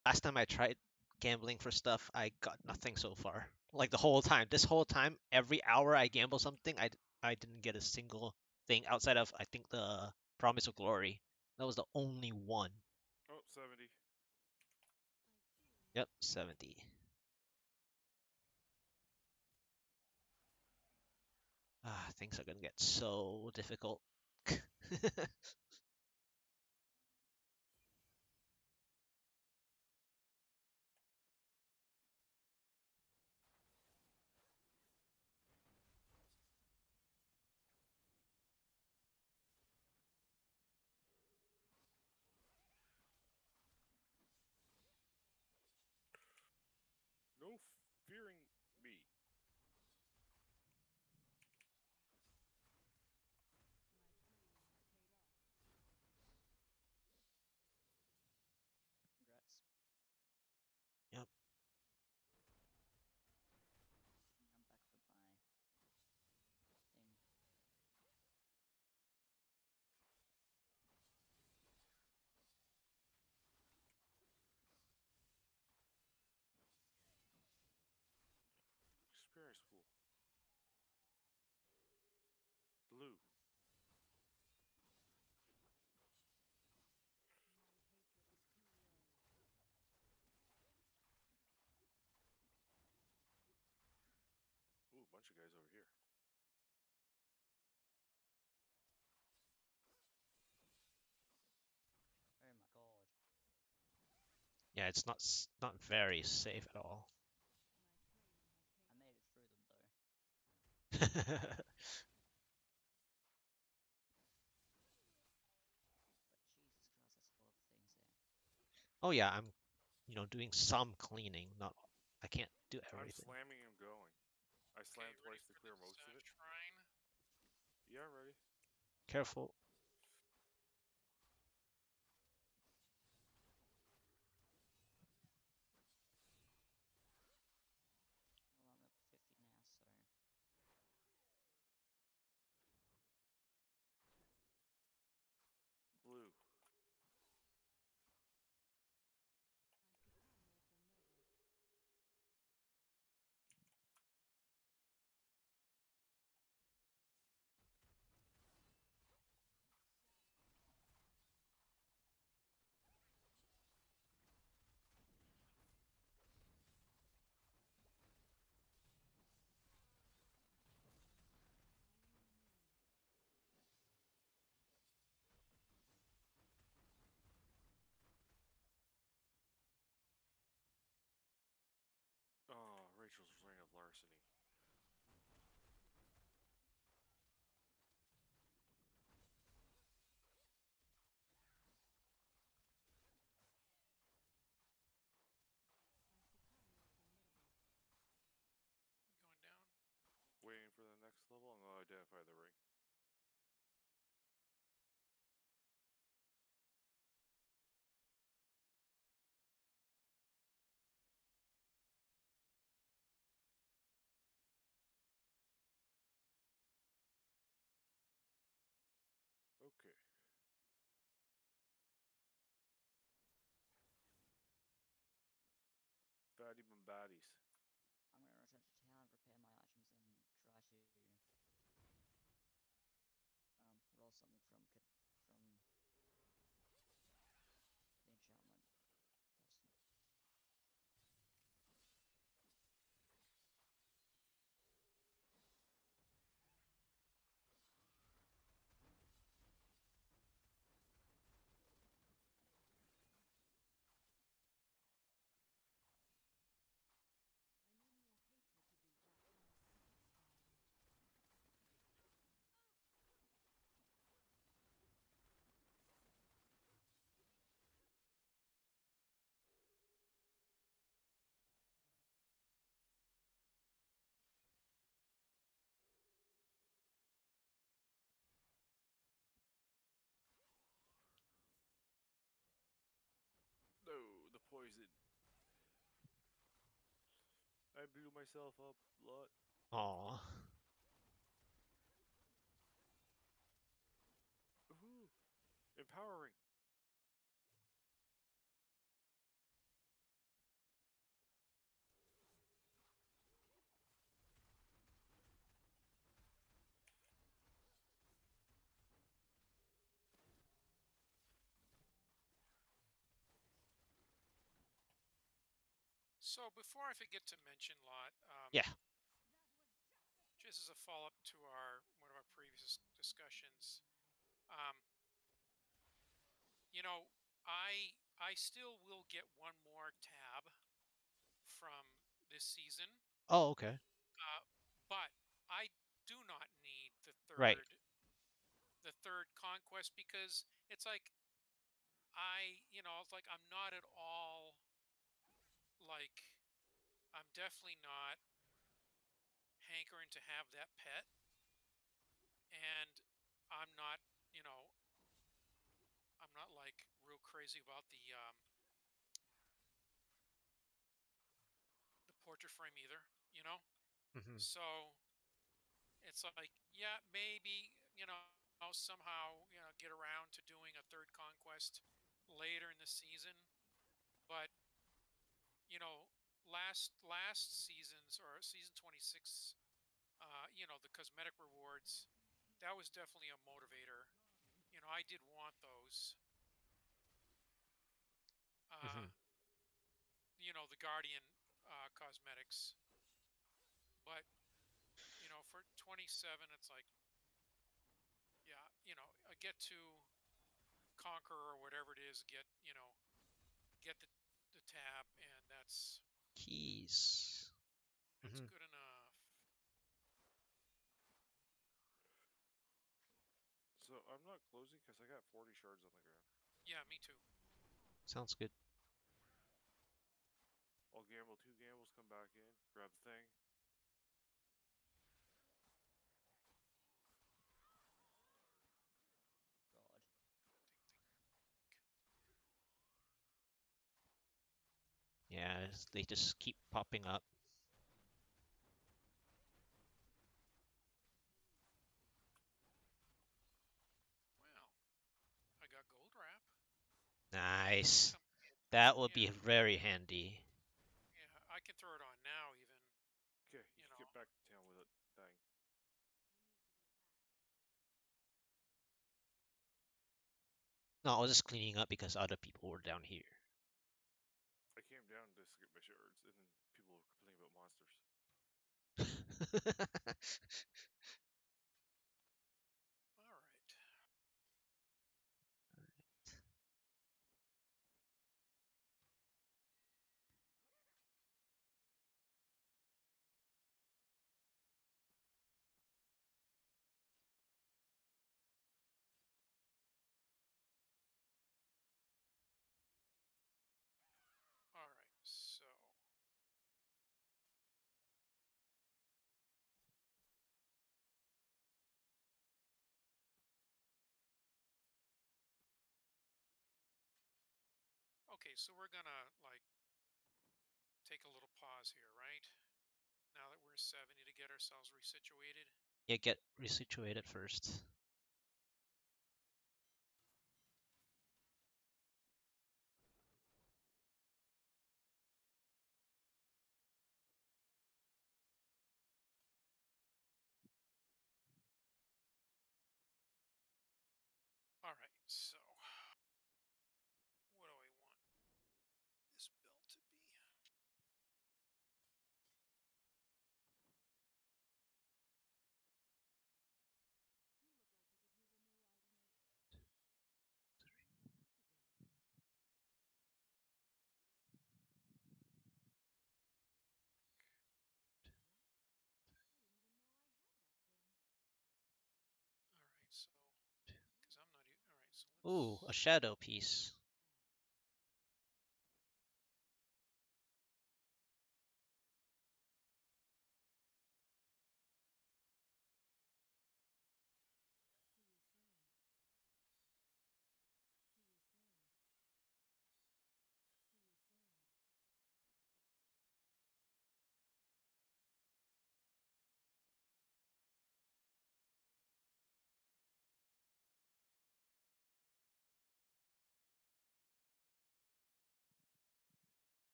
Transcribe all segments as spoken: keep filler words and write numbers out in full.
Last time I tried gambling for stuff, I got nothing so far. Like the whole time, this whole time, every hour I gamble something, I I didn't get a single thing outside of I think the Promise of Glory. That was the only one. Oh, seventy. Yep, seventy. Ah, things are gonna get so difficult. No fearing me. Congrats. Yep. I'm back for my thing. Experience pool. Blue. Ooh, a bunch of guys over here. Oh my god. Yeah, it's not s- not very safe at all. I made it through them though. But Jesus Christ, that's a lot of things there. Oh yeah, I'm you know doing some cleaning. Not I can't do I'm everything. slamming and going. I Okay, slammed ready twice to for clear this most of uh, it. shrine? Yeah, ready. Careful. Well, I'm at fifty now, so Blue. Oh, Rachel's ring of larceny. We going down? Waiting for the next level, and I'll identify the ring. Okay. Fatty Bombaddies. I'm gonna return to town, repair my items, and try to um, roll something from from the enchantment person. No, the poison. I blew myself up a lot. Aw. Ooh. Empowering. So before I forget to mention, Lot, um, Yeah. just as a follow-up to our one of our previous discussions, um, you know, I I still will get one more tab from this season, Oh, okay. uh, but I do not need the Right. third the third conquest because it's like I, you know, it's like I'm not at all like I'm definitely not hankering to have that pet, and I'm not, you know, I'm not like real crazy about the um, the portrait frame either, you know. Mm-hmm. So it's like, yeah, maybe, you know, somehow, you know, get around to doing a third conquest later in the season, but you know, last last seasons or season twenty-six, uh, you know, the cosmetic rewards, that was definitely a motivator. You know, I did want those. Uh, Mm-hmm. you know, the Guardian uh, cosmetics, but you know, for twenty-seven, it's like, yeah, you know, I get to Conqueror or whatever it is, get, you know, get the the tab, and that's Keys. that's Mm-hmm. good enough. So I'm not closing because I got forty shards on the ground. Yeah, me too. Sounds good. I'll gamble two gambles, come back in, grab the thing. God. Yeah, it's- they just keep popping up. Well, I got gold wrap. Nice. Come, That would be yeah, very handy. yeah. I can throw it on now, even. Okay, you You can know, get back to town with it. Dang. No, I was just cleaning up because other people were down here. I came down to get my shards, and then people were complaining about monsters. all right. All right, so okay, so we're gonna like take a little pause here, right? Now that we're seventy to get ourselves resituated. Yeah, get resituated first. All right, so what do I want this belt to be? All right, so because I'm not even. All right, so Ooh, a let's. shadow piece.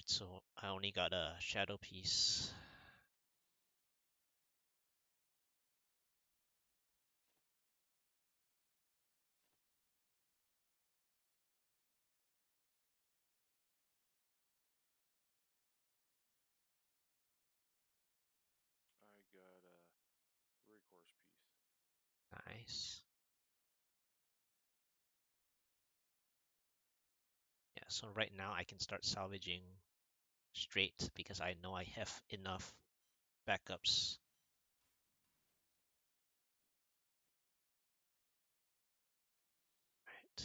so I only got a shadow piece. I got a recourse piece. Nice. Yeah, so right now I can start salvaging straight because I know I have enough backups. Right.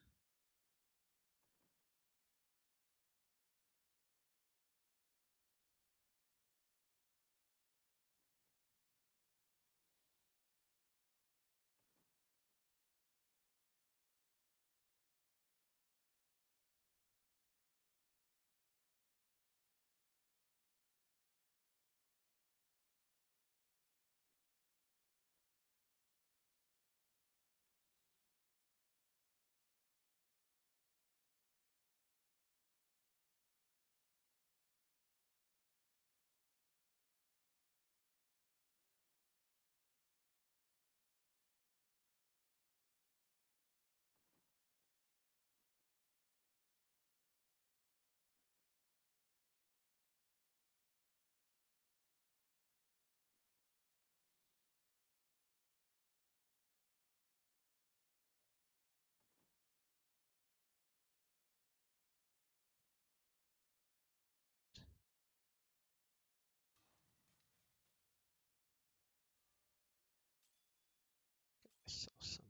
So some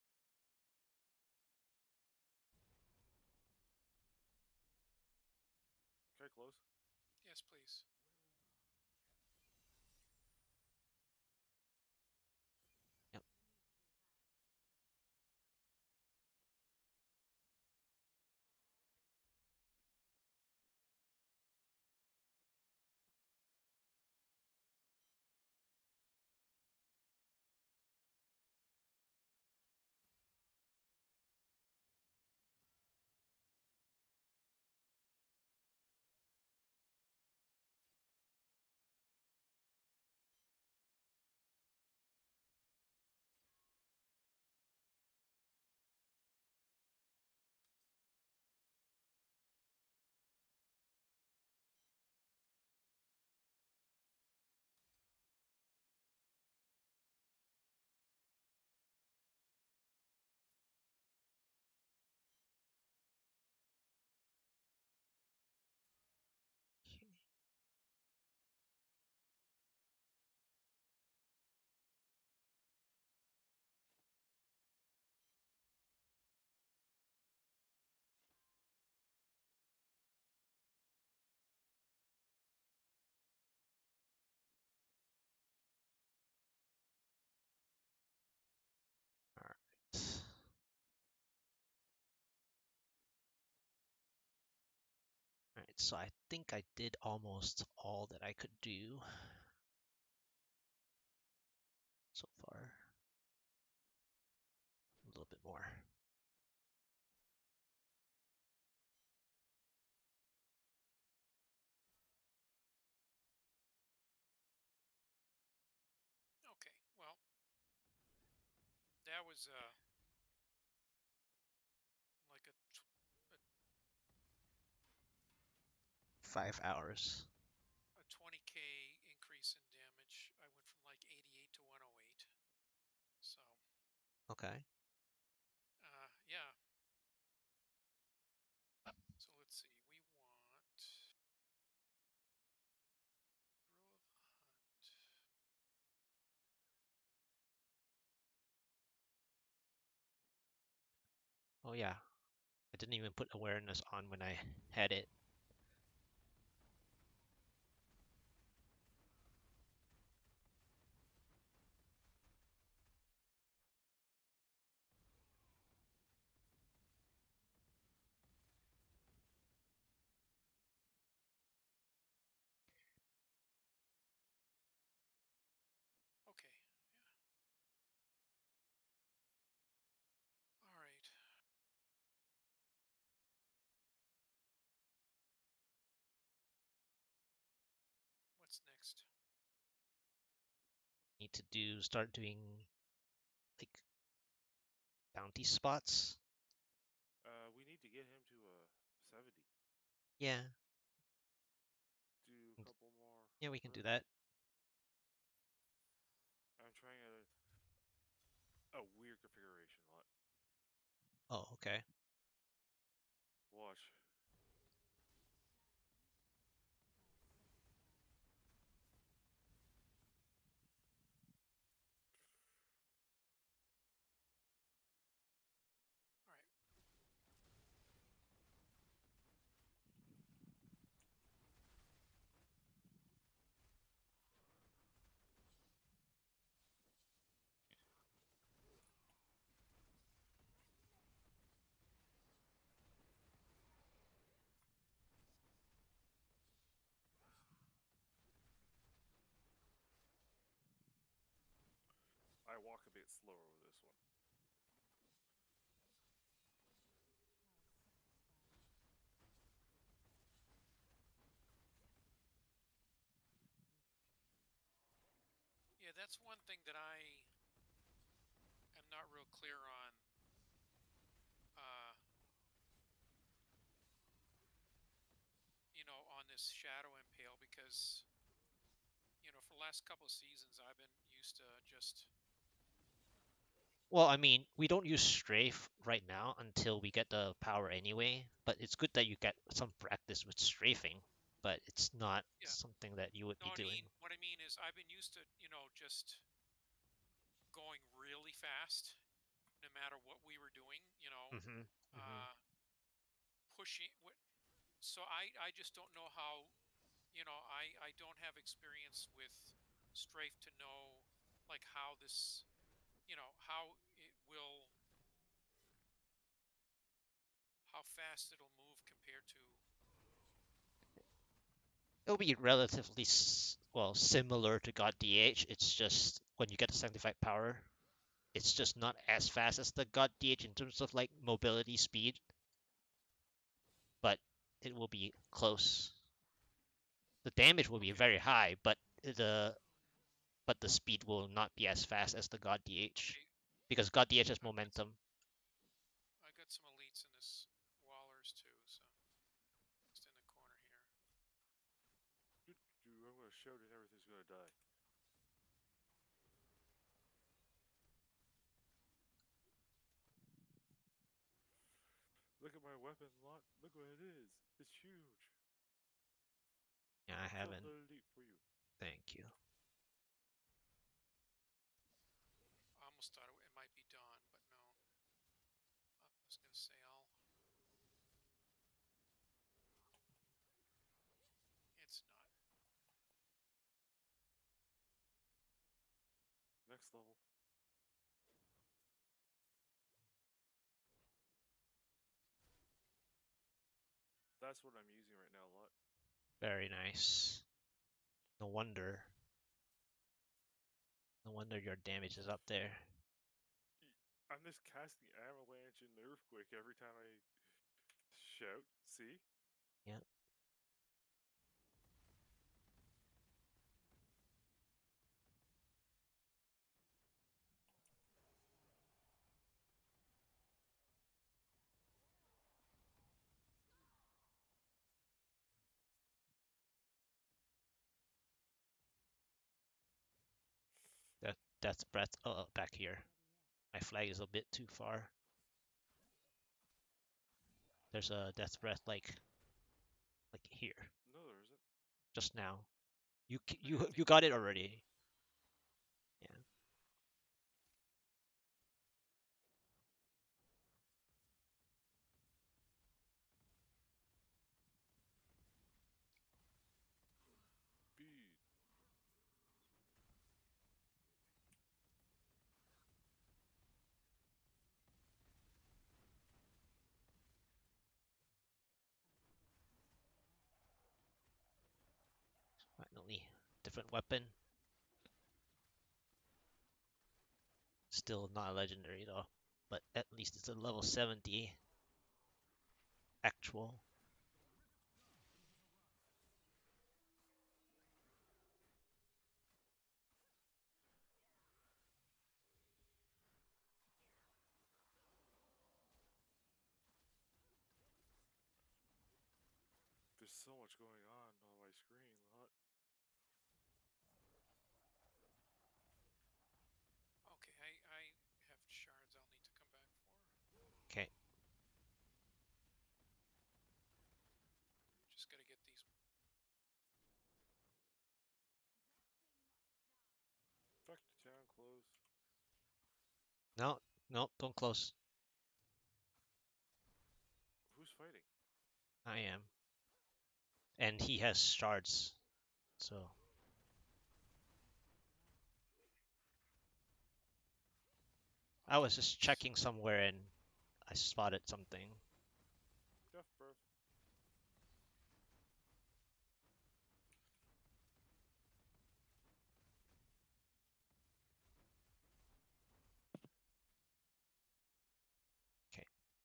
Can I close? Yes, please. Yep. Okay. All right. All right, so I think I did almost all that I could do so far. A little bit more. Okay, well, that was uh like a, tw- a Five hours. a twenty K increase in damage. I went from like eighty-eight to one oh eight. So, Okay. uh, yeah. So let's see. We want Grill of the Hunt. Oh yeah. I didn't even put awareness on when I had it. Okay, yeah. All right. need to do start doing like bounty spots. Uh, we need to get him to a seventy. Yeah, Do a couple more. yeah, we can do quests. that. I'm trying a a weird configuration. Lot. Oh, okay. Watch. All right. I walk a bit slower with this one. Yeah, that's one thing that I am not real clear on. Uh, you know, on this Shadow Impale because, you know, for the last couple of seasons I've been used to just. Well, I mean, we don't use strafe right now until we get the power anyway, but it's good that you get some practice with strafing, but it's not Yeah. something that you would No, be I doing. mean, what I mean is I've been used to, you know, just going really fast, no matter what we were doing, you know, Mm-hmm. Mm-hmm. uh, pushing. So I, I just don't know how, you know, I, I don't have experience with strafe to know, like, how this, you know, how it will, how fast it'll move compared to. It'll be relatively s- well similar to God D H. It's just when you get the sanctified power, it's just not as fast as the God D H in terms of like mobility speed, but it will be close. The damage will be Okay. very high, but the but the speed will not be as fast as the God D H Okay. because God D H has I've got some, momentum. I got some elites in this Wallers too, so just in the corner here. Dude, dude, I'm gonna shout and everything's gonna die. Look at my weapon lot. Look what it is. It's huge. Yeah, I Kill haven't. the elite for you. Thank you. I almost thought it, it might be Dawn, but no. I was gonna say I'll. It's not. Next level. That's what I'm using right now, lot. Very nice. No wonder. No wonder your damage is up there. I'm just casting avalanche and earthquake every time I shout. See? Yeah. That that's breath. Oh, back here. My flag is a bit too far. There's a death breath like like here No, there isn't. just now. You c- I you think you got it already. Yeah. Speed. Finally, different weapon. Still not a legendary though, but at least it's a level seventy actual. just so much going on on my screen. What? Okay, I, I have shards I'll need to come back for. Okay. Just gotta get these. Fuck the town close. No, no, don't close. Who's fighting? I am. And he has shards. So I was just checking somewhere and I spotted something. Death birth. Okay.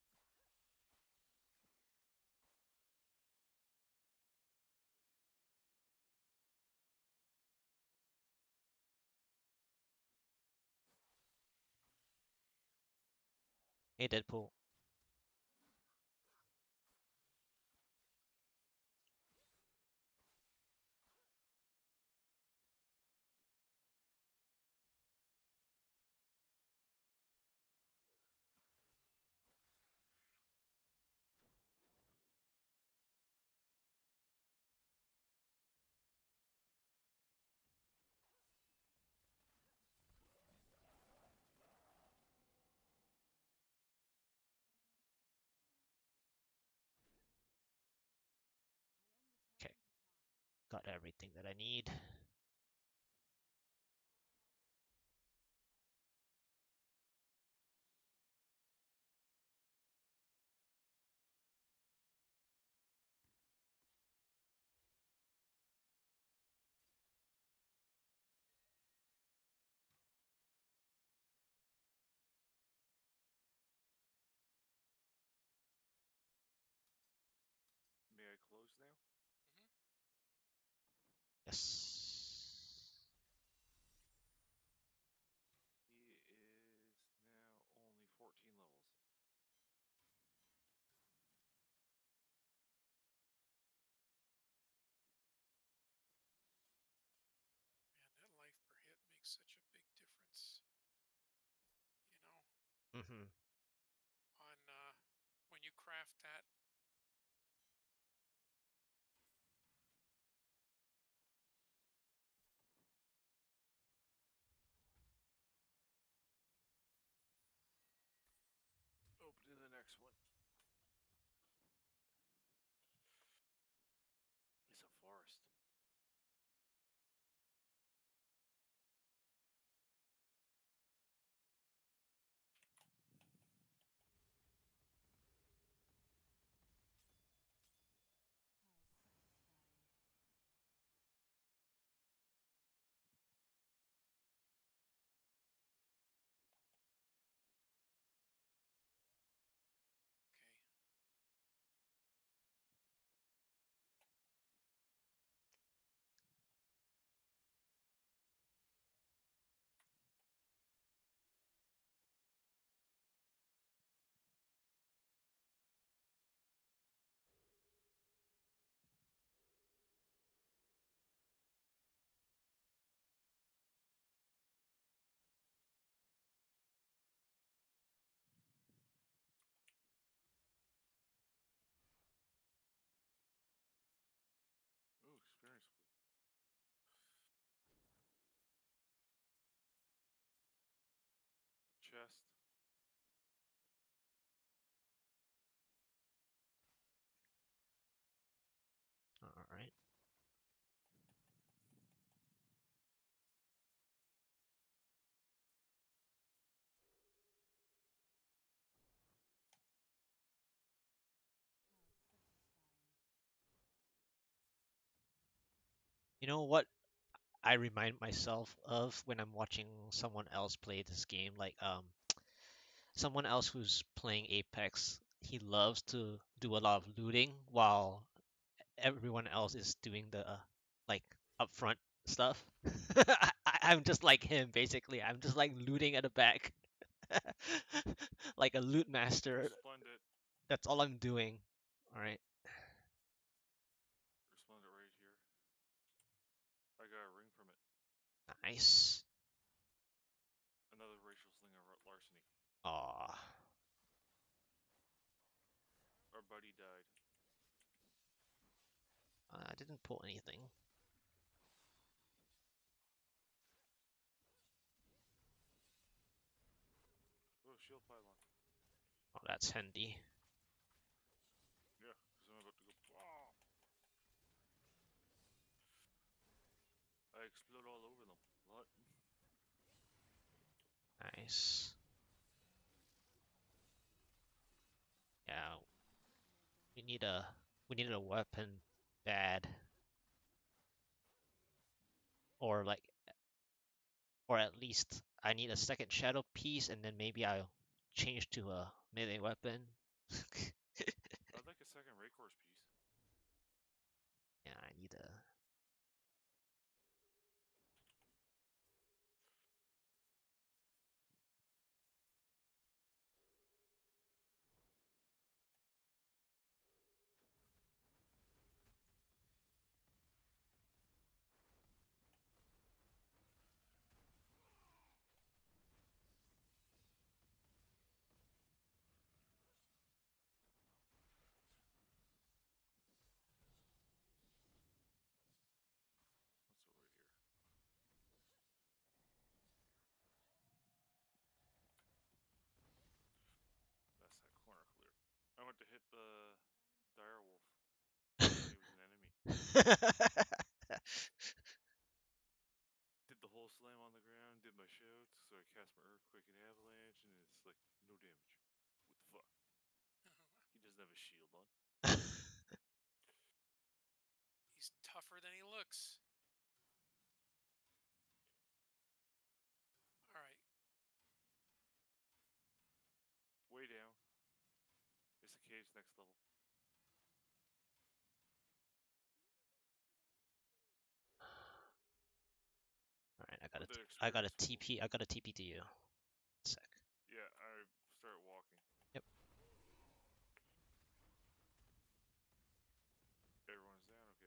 Hey, Deadpool. Okay. Got everything that I need. May I close now? Mm-hmm. Yes. He is now only fourteen levels. Man, that life per hit makes such a big difference. You know, Mm-hmm. on uh, when you craft that. Opening the next one. It's a forest. Okay. Ooh, experience pool. Chest. All right. You know what I remind myself of when I'm watching someone else play this game? Like um, someone else who's playing Apex, he loves to do a lot of looting while everyone else is doing the uh, like upfront stuff. I, I'm just like him, basically. I'm just like looting at the back, like a loot master. Splendid. That's all I'm doing. All right. Nice. Another racial slinger lar- larceny. Aw. Our buddy died. Uh, I didn't pull anything. Oh, shield pylon. Oh, that's handy. Yeah, because I'm about to go. Oh! I explode all over them. What? Nice. Yeah. We need a we needed a weapon bad. Or like or at least I need a second shadow piece and then maybe I'll change to a melee weapon. I'd like a second Raycor's piece. Yeah, I need a What's over here? That's that corner clear. I went to hit the dire wolf. He was an enemy. Did the whole slam on the ground, did my shouts, so I cast my earthquake and avalanche, and it's like no damage. What the fuck? He doesn't have a shield on. He's tougher than he looks. All right. Way down. It's a cave's next level. Alright, I got a With the t- I got a experience T P I got a T P to you. Sec. Yeah, I start walking. Yep. Everyone's down, okay.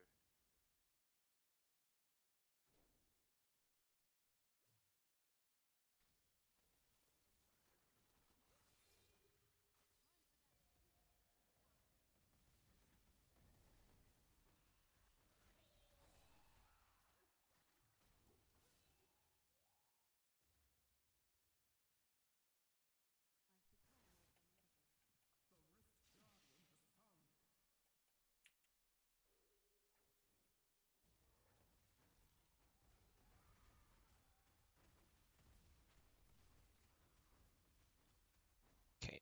Okay.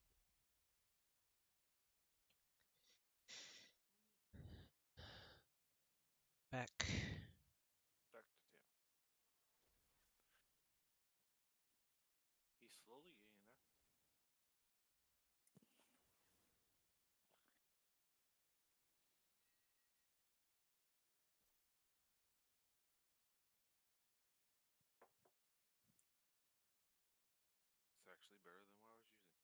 Back. Back to town. He's slowly getting there. It's actually better than what I was using.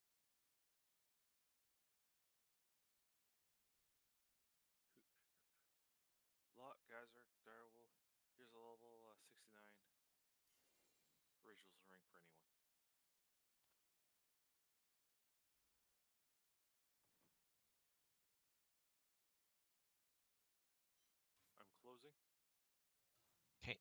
Lot, Geyser, Direwolf. Here's a level uh, sixty-nine. Rachel's rank for anyone. I'm closing. Okay.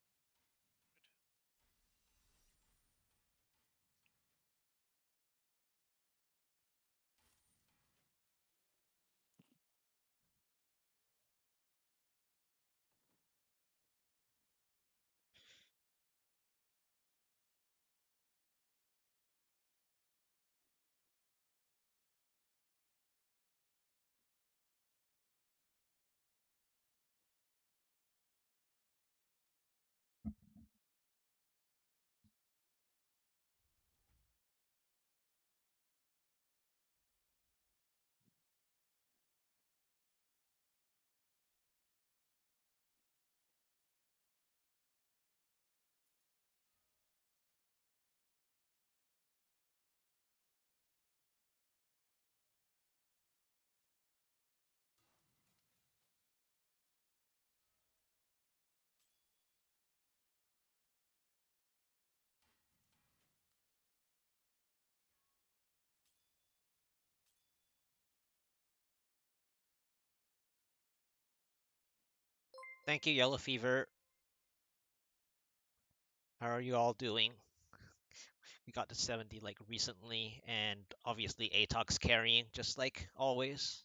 Thank you, Yellow Fever. How are you all doing? We got to seventy like recently, and obviously Atog's carrying just like always.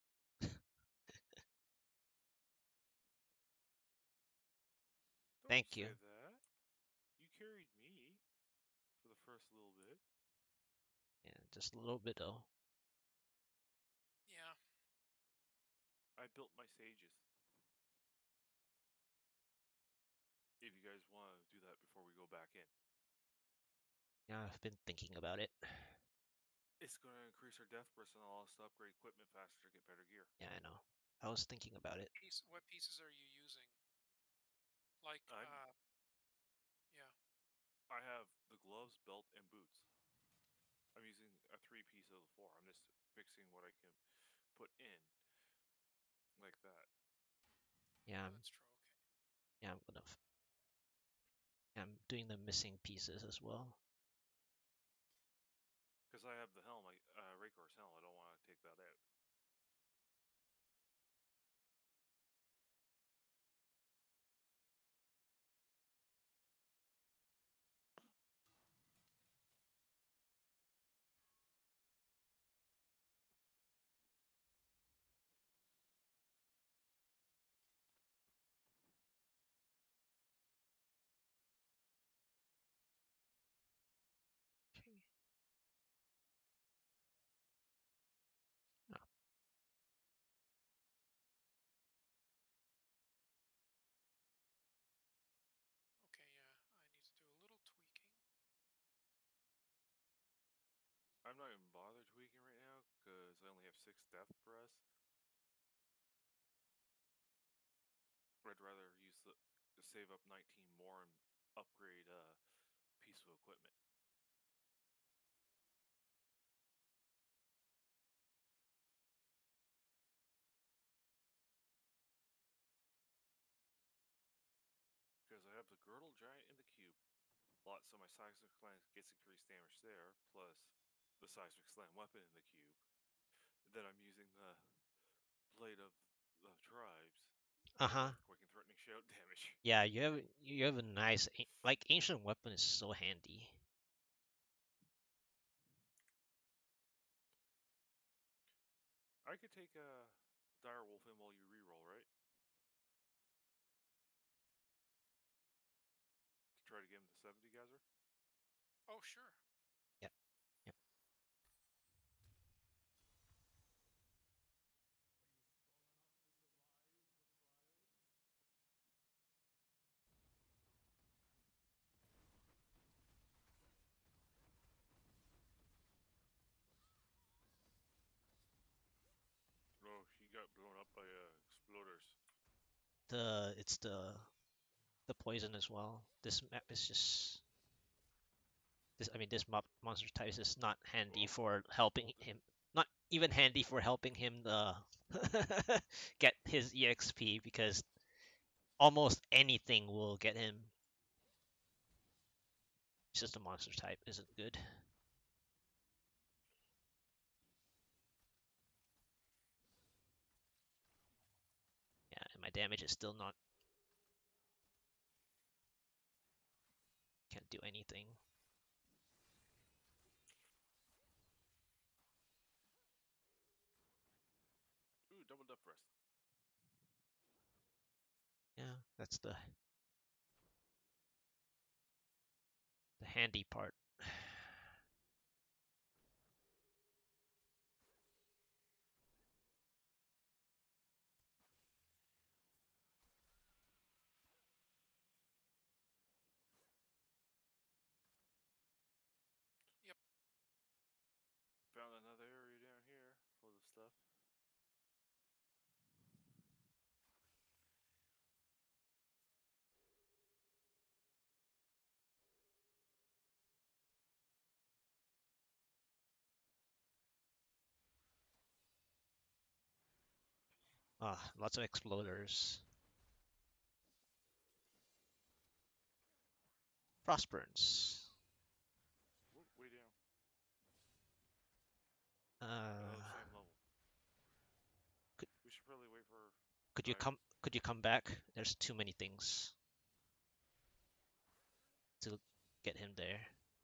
Don't Thank say you. that. You carried me for the first little bit. Yeah, just a little bit though. Yeah. I built my sages. If you guys want to do that before we go back in, Yeah, I've been thinking about it. it's going to increase our death burst and allow us to upgrade equipment faster to get better gear. Yeah, I know. I was thinking about it. Piece, what pieces are you using? Like, I'm- uh, yeah. I have the gloves, belt, and boots. I'm using a three piece of the four. I'm just fixing what I can put in like that. Yeah, Oh, I'm, that's true. Okay. yeah, I'm gonna. f- I'm doing the missing pieces as well. Because I have the helm, I, uh, Raycor's helm. I don't want to take that out. Okay. Oh, Okay, yeah. I need to do a little tweaking. I'm not even bothered tweaking right now because I only have six death breaths. I'd rather use the save up nineteen more and upgrade a piece of equipment. Because I have the girdle giant in the cube. Lot so my seismic slam gets increased damage there, plus the seismic slam weapon in the cube. Then I'm using the blade of the tribes. uh Get huh. earthquake and threatening shout damage. Yeah, you have you have a nice a- like ancient weapon is so handy. I could take a direwolf in while you reroll, right? To try to get him to seventy, Gazer? Oh, sure. Yep. Yep. No, he got blown up by uh, exploders. The it's the the poison as well. This map is just this. I mean, this mob monster type is just not handy Oh, for helping hold it. him. Not even handy for helping him uh, get his E X P because almost anything will get him. It's just the monster type isn't good. Yeah, and my damage is still not. Can't do anything. Ooh, double death rest. Yeah, that's the the handy part. Yep. Found another area down here full of stuff. Ah, lots of exploders. Frostburns. Whoa, way down. Uh, Another same level. could We should probably wait for could you Dive. come Could you come back? There's too many things to get him there.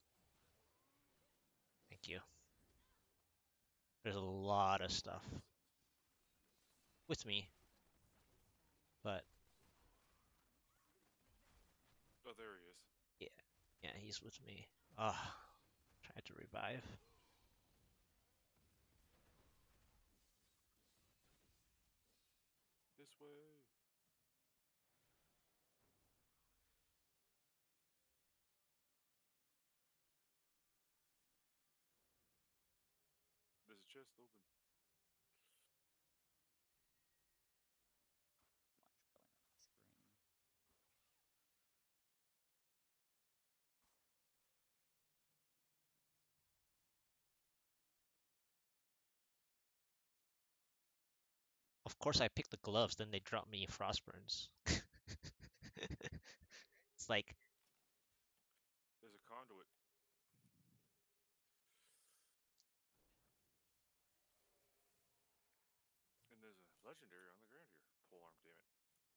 Thank you. There's a lot of stuff with me, but Oh, there he is. yeah, yeah, he's with me. Ah, try to revive. This way. There's a chest open. Much going on my screen. Of course, I picked the gloves, then they dropped me Frostburns. It's like, There's a conduit. And there's a legendary on the ground here. Polearm, damn it.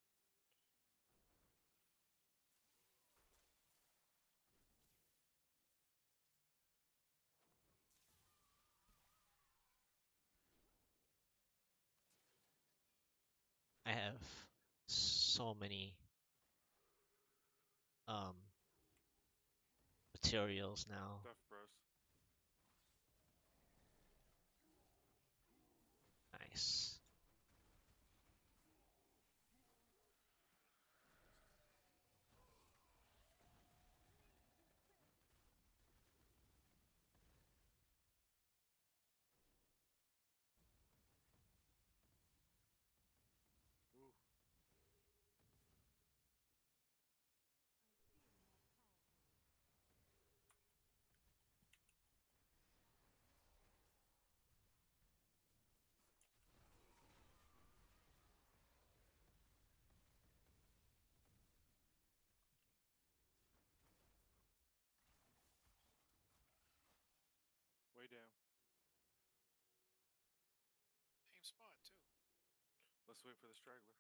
I have so many um materials now. Stuff, bros. Nice. Ooh. Way down. Same spot too. Let's wait for the straggler.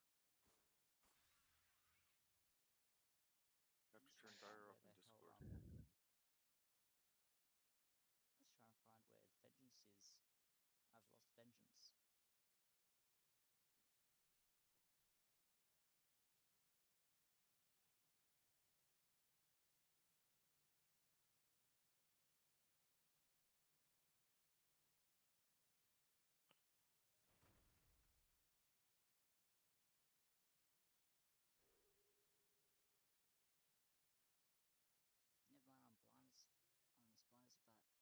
Have to turn Let's try and Dire find off in where the Discord. hell, um, let's try and find where vengeance is. I've lost vengeance. Never mind, I'm blind as I'm as blind as a bat.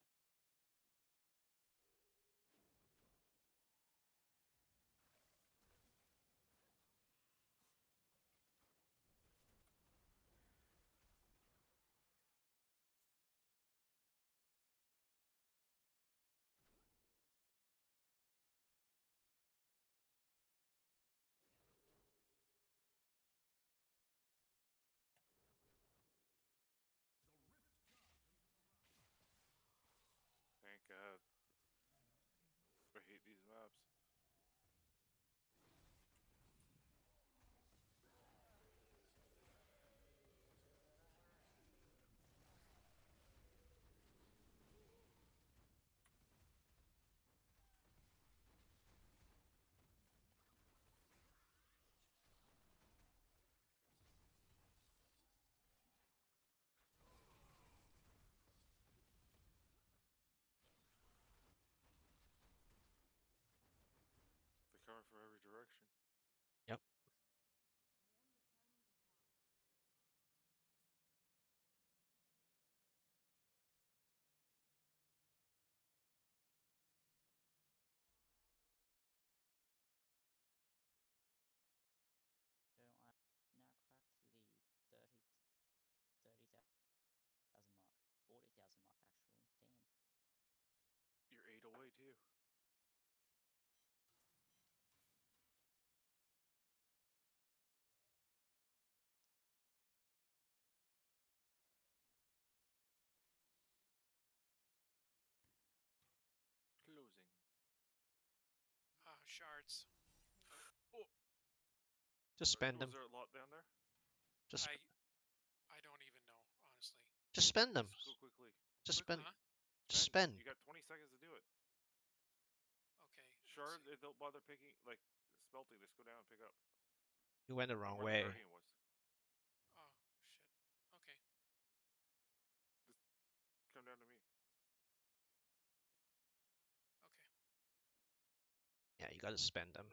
Thank God. I hate these mobs. They're coming from every direction. Yep. So I now cracked the thirty, thirty thousand mark, forty thousand mark actually. Damn. You're eight away too. Closing. Ah, shards. Oh. Just Or- spend Was them. there a lot down there? Just I I don't even know, honestly. just spend them. Just go quickly. Just quickly. spend. Huh? Just Spend. spend. You got twenty seconds to do it. Okay. let's Sure, see. they don't bother picking, like, smelting. Just go down and pick up. You went the wrong Where the way. Guardian was. Oh shit. Okay. Come down to me. Okay. Yeah, you gotta spend them.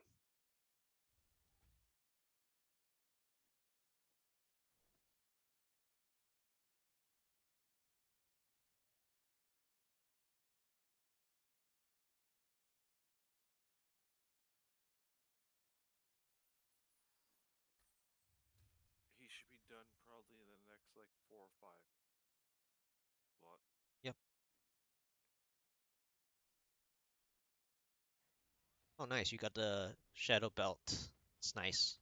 He should be done probably in the next, like, four or five. Lot. Yep. Oh, nice. You got the shadow belt. It's nice.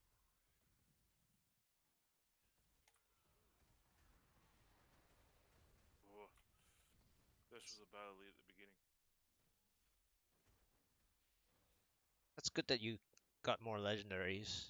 Oh. This was a battle lead at the beginning. That's good that you got more legendaries.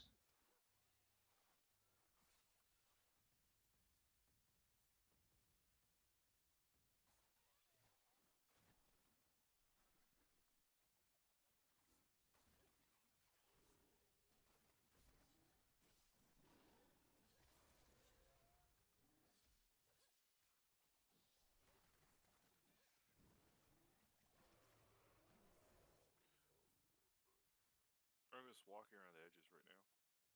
I'm just walking around the edges right now.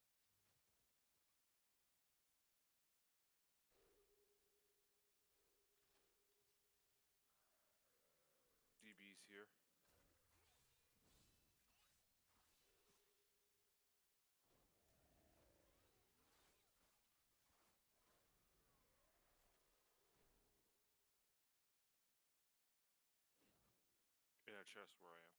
D B's here. In a chest where I am.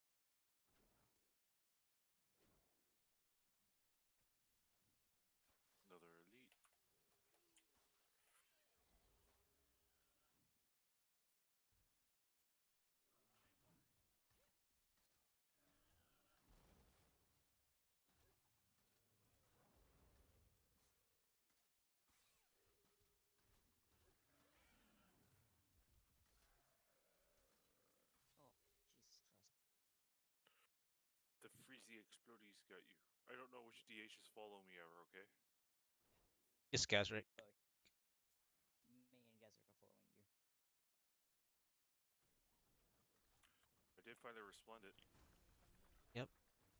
Another elite. Oh, Jesus Christ. The Freezy Explodies got you. I don't know which D Hs follow me ever, okay? It's Gazric. Both. Me and Gazric are following you. I did find they were splendid. Yep.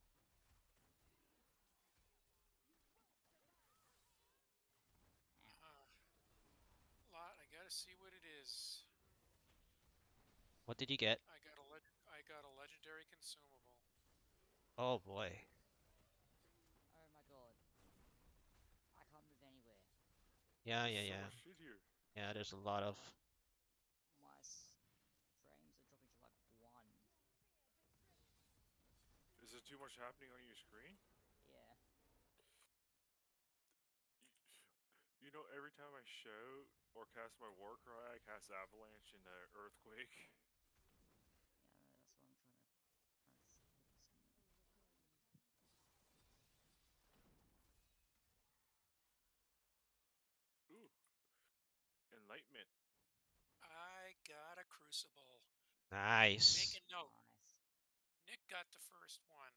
Uh, lot. I gotta see what it is. What did you get? I got a leg. I got a legendary consumable. Oh boy. Oh my god. I can't move anywhere. Yeah, There's yeah, so yeah. much shit here. Yeah, there's a lot of. My s- frames are dropping to like one. Is there too much happening on your screen? Yeah. You know, every time I shout or cast my war cry, I cast Avalanche and uh, Earthquake. Yeah, I know, that's what I'm trying to trying to see with this unit. Ooh. Enlightenment. I got a crucible. Nice. Make a note. Nice. Nick got the first one.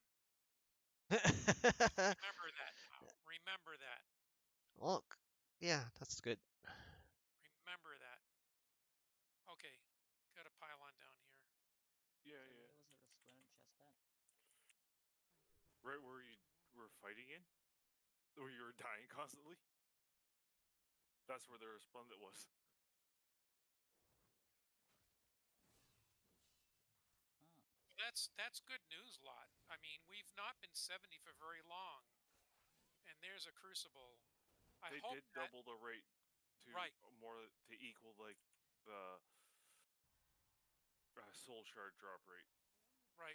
Remember that now. Remember that. Look. Yeah, that's good. Remember that. Okay. Got a pylon down here. Yeah, So yeah. where was the resplendent chest at? Right where you were fighting in? Where you were dying constantly? That's where the Resplendent was. Oh. That's that's good news, lot. I mean, we've not been seventy for very long, and there's a crucible. I They hope did that, double the rate to Right. more to equal like the uh, soul shard drop rate. right.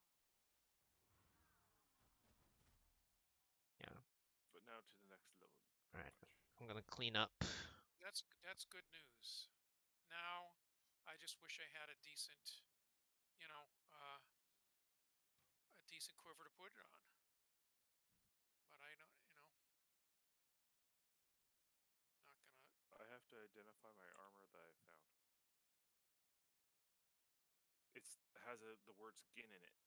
Yeah. But now to the next level. Alright. much. I'm gonna clean up. That's that's good news. Now, I just wish I had a decent, you know, uh, a decent quiver to put it on. But I don't. identify my armor that I found. It's has a the word skin in it.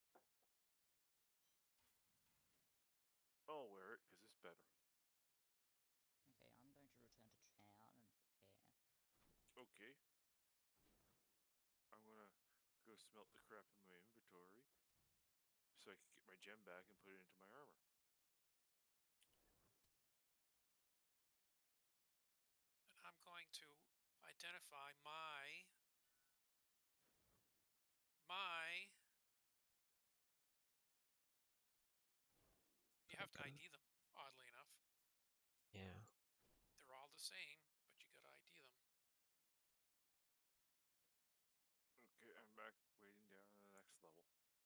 I'll wear it because it's better. Okay, I'm going to return to town and prepare. Okay. I'm gonna go smelt the crap in my inventory so I can get my gem back and put it into my armor. And I'm going to identify my my. You have to Okay. I D them. Oddly enough, Yeah. they're all the same, but you gotta I D them. Okay, I'm back waiting down on the next level.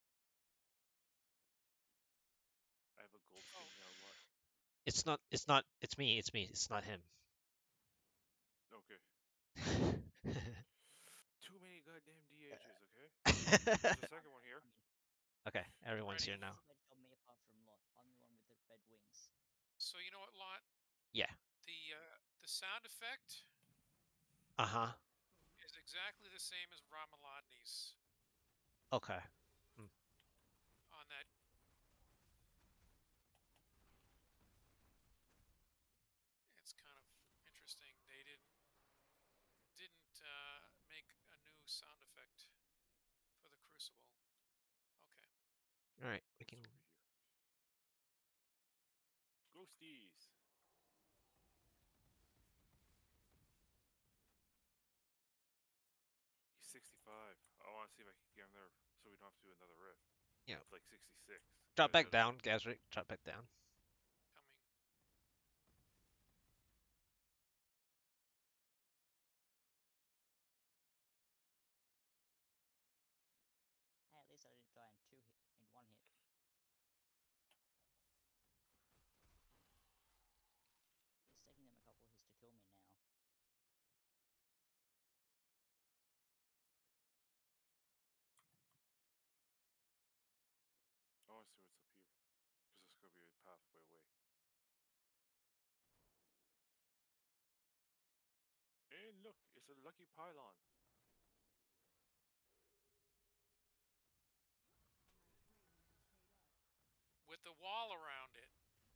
I have a gold skin Oh. now. What? It's not. It's not. It's me. It's me. It's not him. Okay. Too many goddamn D Hs. Okay. There's a second one here. Okay, everyone's Ready? here now. Where tell me apart from Lot. I'm the one with the red wings. So you know what, Lot? Yeah. The uh, the sound effect Uh huh. is exactly the same as Ramaladni's Okay. on that. It's kind of interesting. They didn't didn't uh, make a new sound effect for the Crucible. Okay. All right. We What's can. over here? Ghosties. He's sixty-five. I want to see if I can get him there so we don't have to do another rift. Yeah. It's like sixty-six. Drop But it back down, doesn't- Gazrick. Drop back down. Coming. Hey, at least I didn't die in two hit in one hit. It's taking them a couple of hits to kill me now. I want to see what's up here. Because it's going to be a pathway away. And look, it's a lucky pylon. With the wall around it.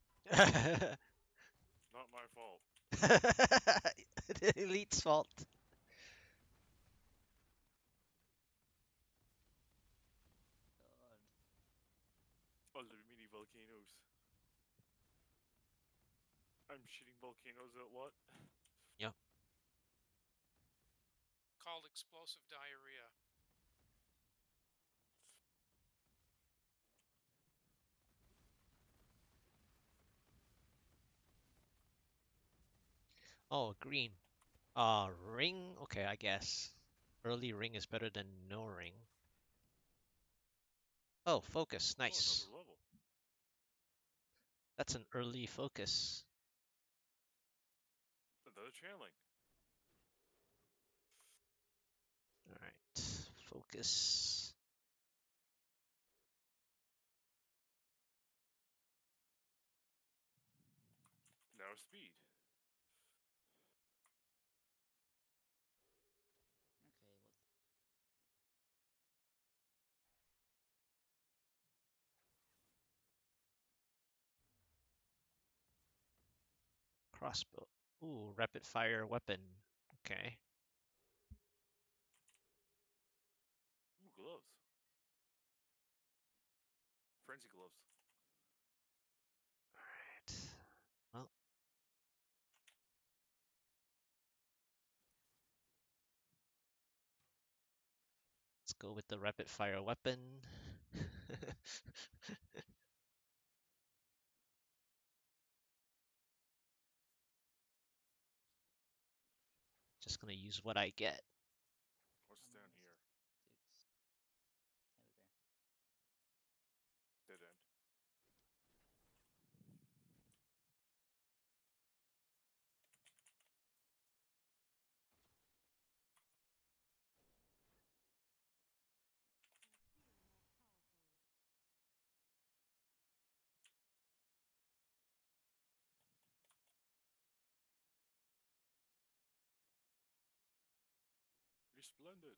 Not my fault. The elite's fault. God. Other mini volcanoes. I'm shooting volcanoes at what? Yep. Called explosive diarrhea. Oh, green. Uh, ring. Okay, I guess. Early ring is better than no ring. Oh, focus. Nice. Oh, another level. That's an early focus. Another channeling. All right. Focus. Now speed. Okay, what? Crossbow. Ooh, rapid fire weapon. Okay. Ooh, gloves. Frenzy gloves. Alright. Well. Let's go with the rapid fire weapon. Just gonna use what I get. What's I'm down gonna here? six. There we go. Dead end. You're splendid.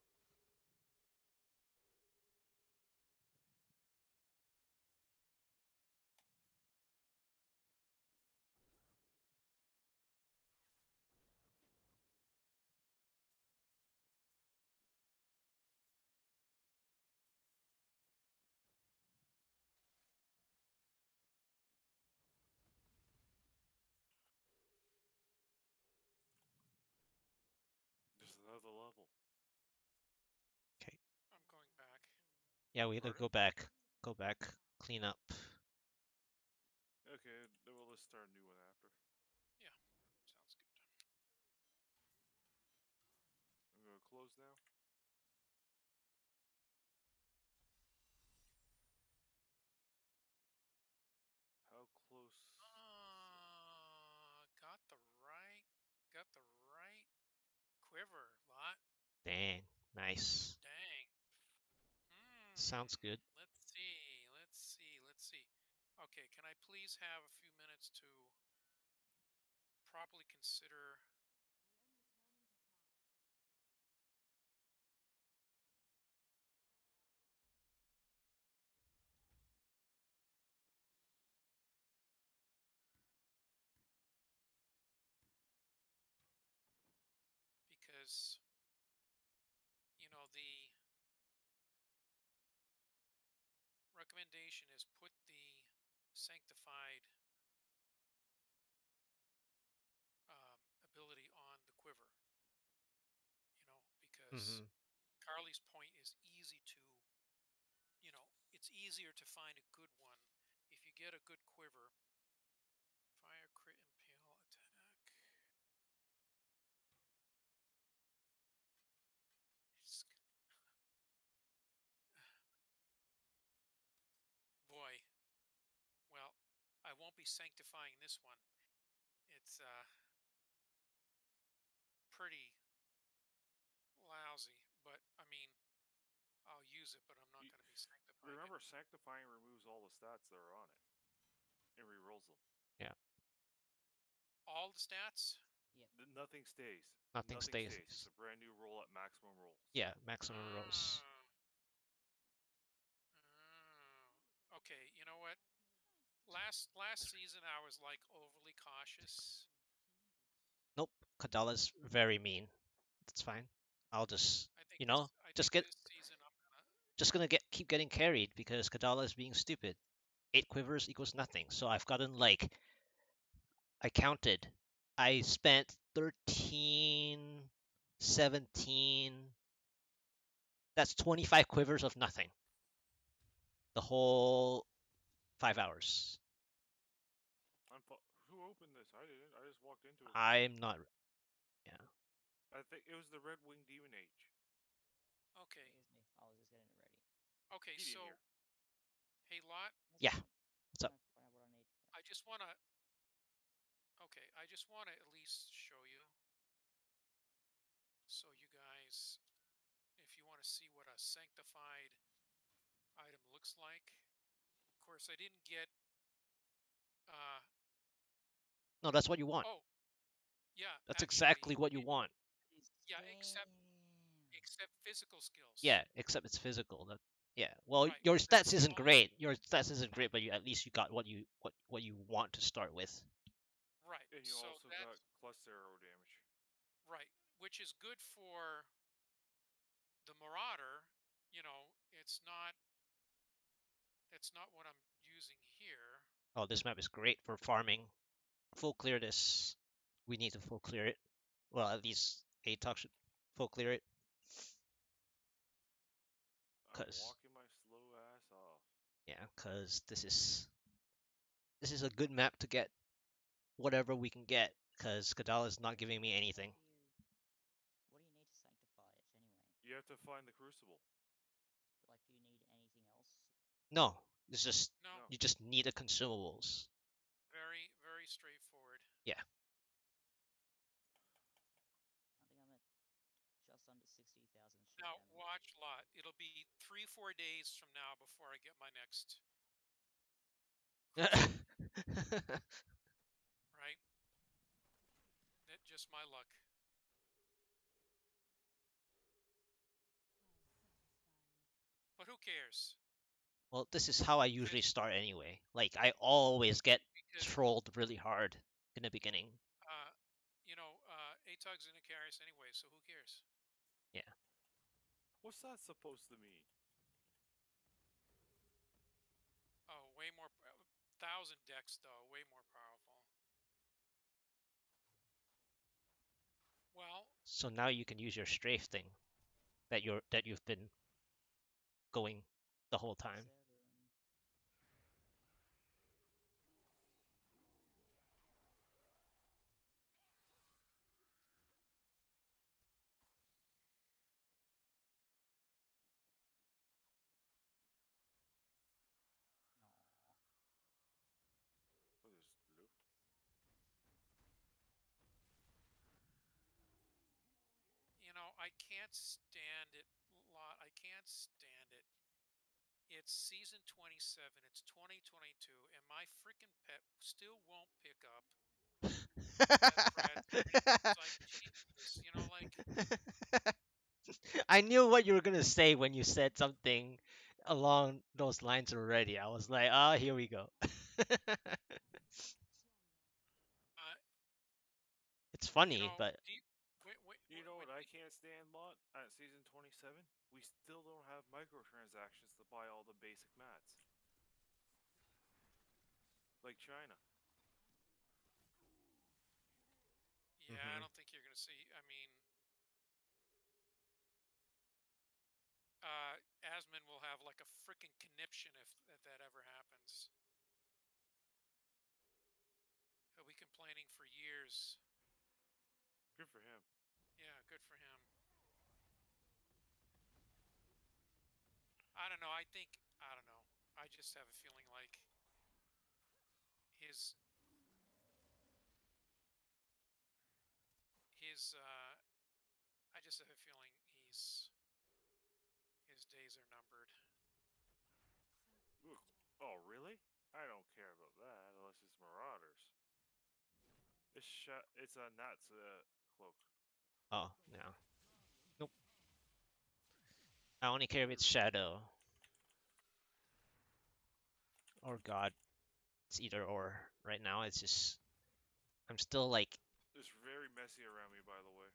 There's another level. I'm going back. Yeah, we gotta Pardon? go back. Go back. Clean up. Okay, then we'll let's start a new one after. Sounds good. I'm gonna close now. How close? Uh, got the right, got the right quiver lot. Dang. Nice. Dang. Hmm. Sounds good. Let's see. Let's see. Let's see. Okay, can I please have a few minutes to properly consider? Because, you know, the recommendation is put the sanctified um, ability on the quiver. You know, because Mm-hmm. Carly's point is easy to, you know, it's easier to find a good one if you get a good quiver. Fire, crit, impale, attack. Sk- Boy, well, I won't be sanctifying this one. It's uh, pretty lousy, but I mean, I'll use it, but I'm not You- going to be sanctifying Remember, it. sanctifying removes all the stats that are on it and rerolls them. All the stats? Yep. Th- Nothing stays. Nothing stays. It's a brand new roll at maximum rolls. Yeah, maximum rolls. Oh. Oh. Okay, you know what? Last last season I was like overly cautious. Nope. Kadala's very mean. That's fine. I'll just, I think you know, this, I just think get, this season I'm gonna. just gonna get keep getting carried because Kadala is being stupid. Eight quivers equals nothing. So I've gotten like, I counted. I spent thirteen, seventeen. That's twenty-five quivers of nothing. The whole five hours. I'm fu- Who opened this? I didn't. I just walked into it. I'm not. Yeah. I think it was the Red Wing Demon Age. Okay. It was me. I was just getting it ready. Okay, He didn't so hear. hey Lot, That's Yeah. fine. What's up? Trying to find out what I need. I just wanna. Okay, I just wanna at least show you, so you guys, if you want to see what a sanctified item looks like. Of course, I didn't get. Uh, No, that's what you want. oh, yeah. That's actually, exactly what you it- want. Yeah, except Damn. except physical skills. Yeah, except it's physical. That yeah. Well, Right, your that's stats the isn't only- great. Your stats isn't great, but you at least you got what you what what you want to start with. Right. And you so also that's got plus arrow damage. right, which is good for the Marauder. You know, it's not. That's not what I'm using here. Oh, this map is great for farming. Full clear this. We need to full clear it. Well, at least Atox should full clear it. I'm 'Cause- walking my slow ass off. Yeah, because this is this is a good map to get whatever we can get. Because Kadala is not giving me anything. What do you, what do you need to sanctify it anyway? You have to find the crucible. Like, do you need anything else? No, it's just No, No. you just need the consumables. very very straightforward. Yeah. I think I'm at just under sixty thousand shield Now damage. watch Lot. It'll be three four days from now before I get my next. Right. That just my luck. cares? Well, this is how I usually start anyway. Like I always get Because trolled really hard in the beginning. uh, you know, uh, Atog's in Icarus anyway, so who cares? Yeah. What's that supposed to mean? Oh, way more. uh, Thousand decks though, way more powerful. Well, So now you can use your strafe thing that you're that you've been going the whole time. Seven. Aw. Oh, there's blue. you know, I can't stand it. Lot. I can't stand it. It's season twenty-seven. It's twenty twenty-two, and my freaking pet still won't pick up that Brad Pitt. It's like Jesus, you know, like I knew what you were gonna say when you said something along those lines already. I was like, ah, here we go. uh, It's you funny, know, but do you, wait, wait, You wait, know wait, what I can't stand, Lot? At season twenty-seven, we still don't have microtransactions to buy all the basic mats. Like China. yeah, I Mhm. don't think you're gonna see. I mean, uh, Asmon will have like a freaking conniption if, if that ever happens. He'll be complaining for years. Good for him. Yeah, good for him. I don't know. I think I don't know. I just have a feeling like his his uh I just have a feeling he's his days are numbered. Ooh. Oh, really? I don't care about that unless it's Marauders. It's sh- It's a Nat's uh, cloak. oh no, nope. I only care if it's Shadow or God. It's either or. Right now, it's just I'm still like It's very messy around me, by the way.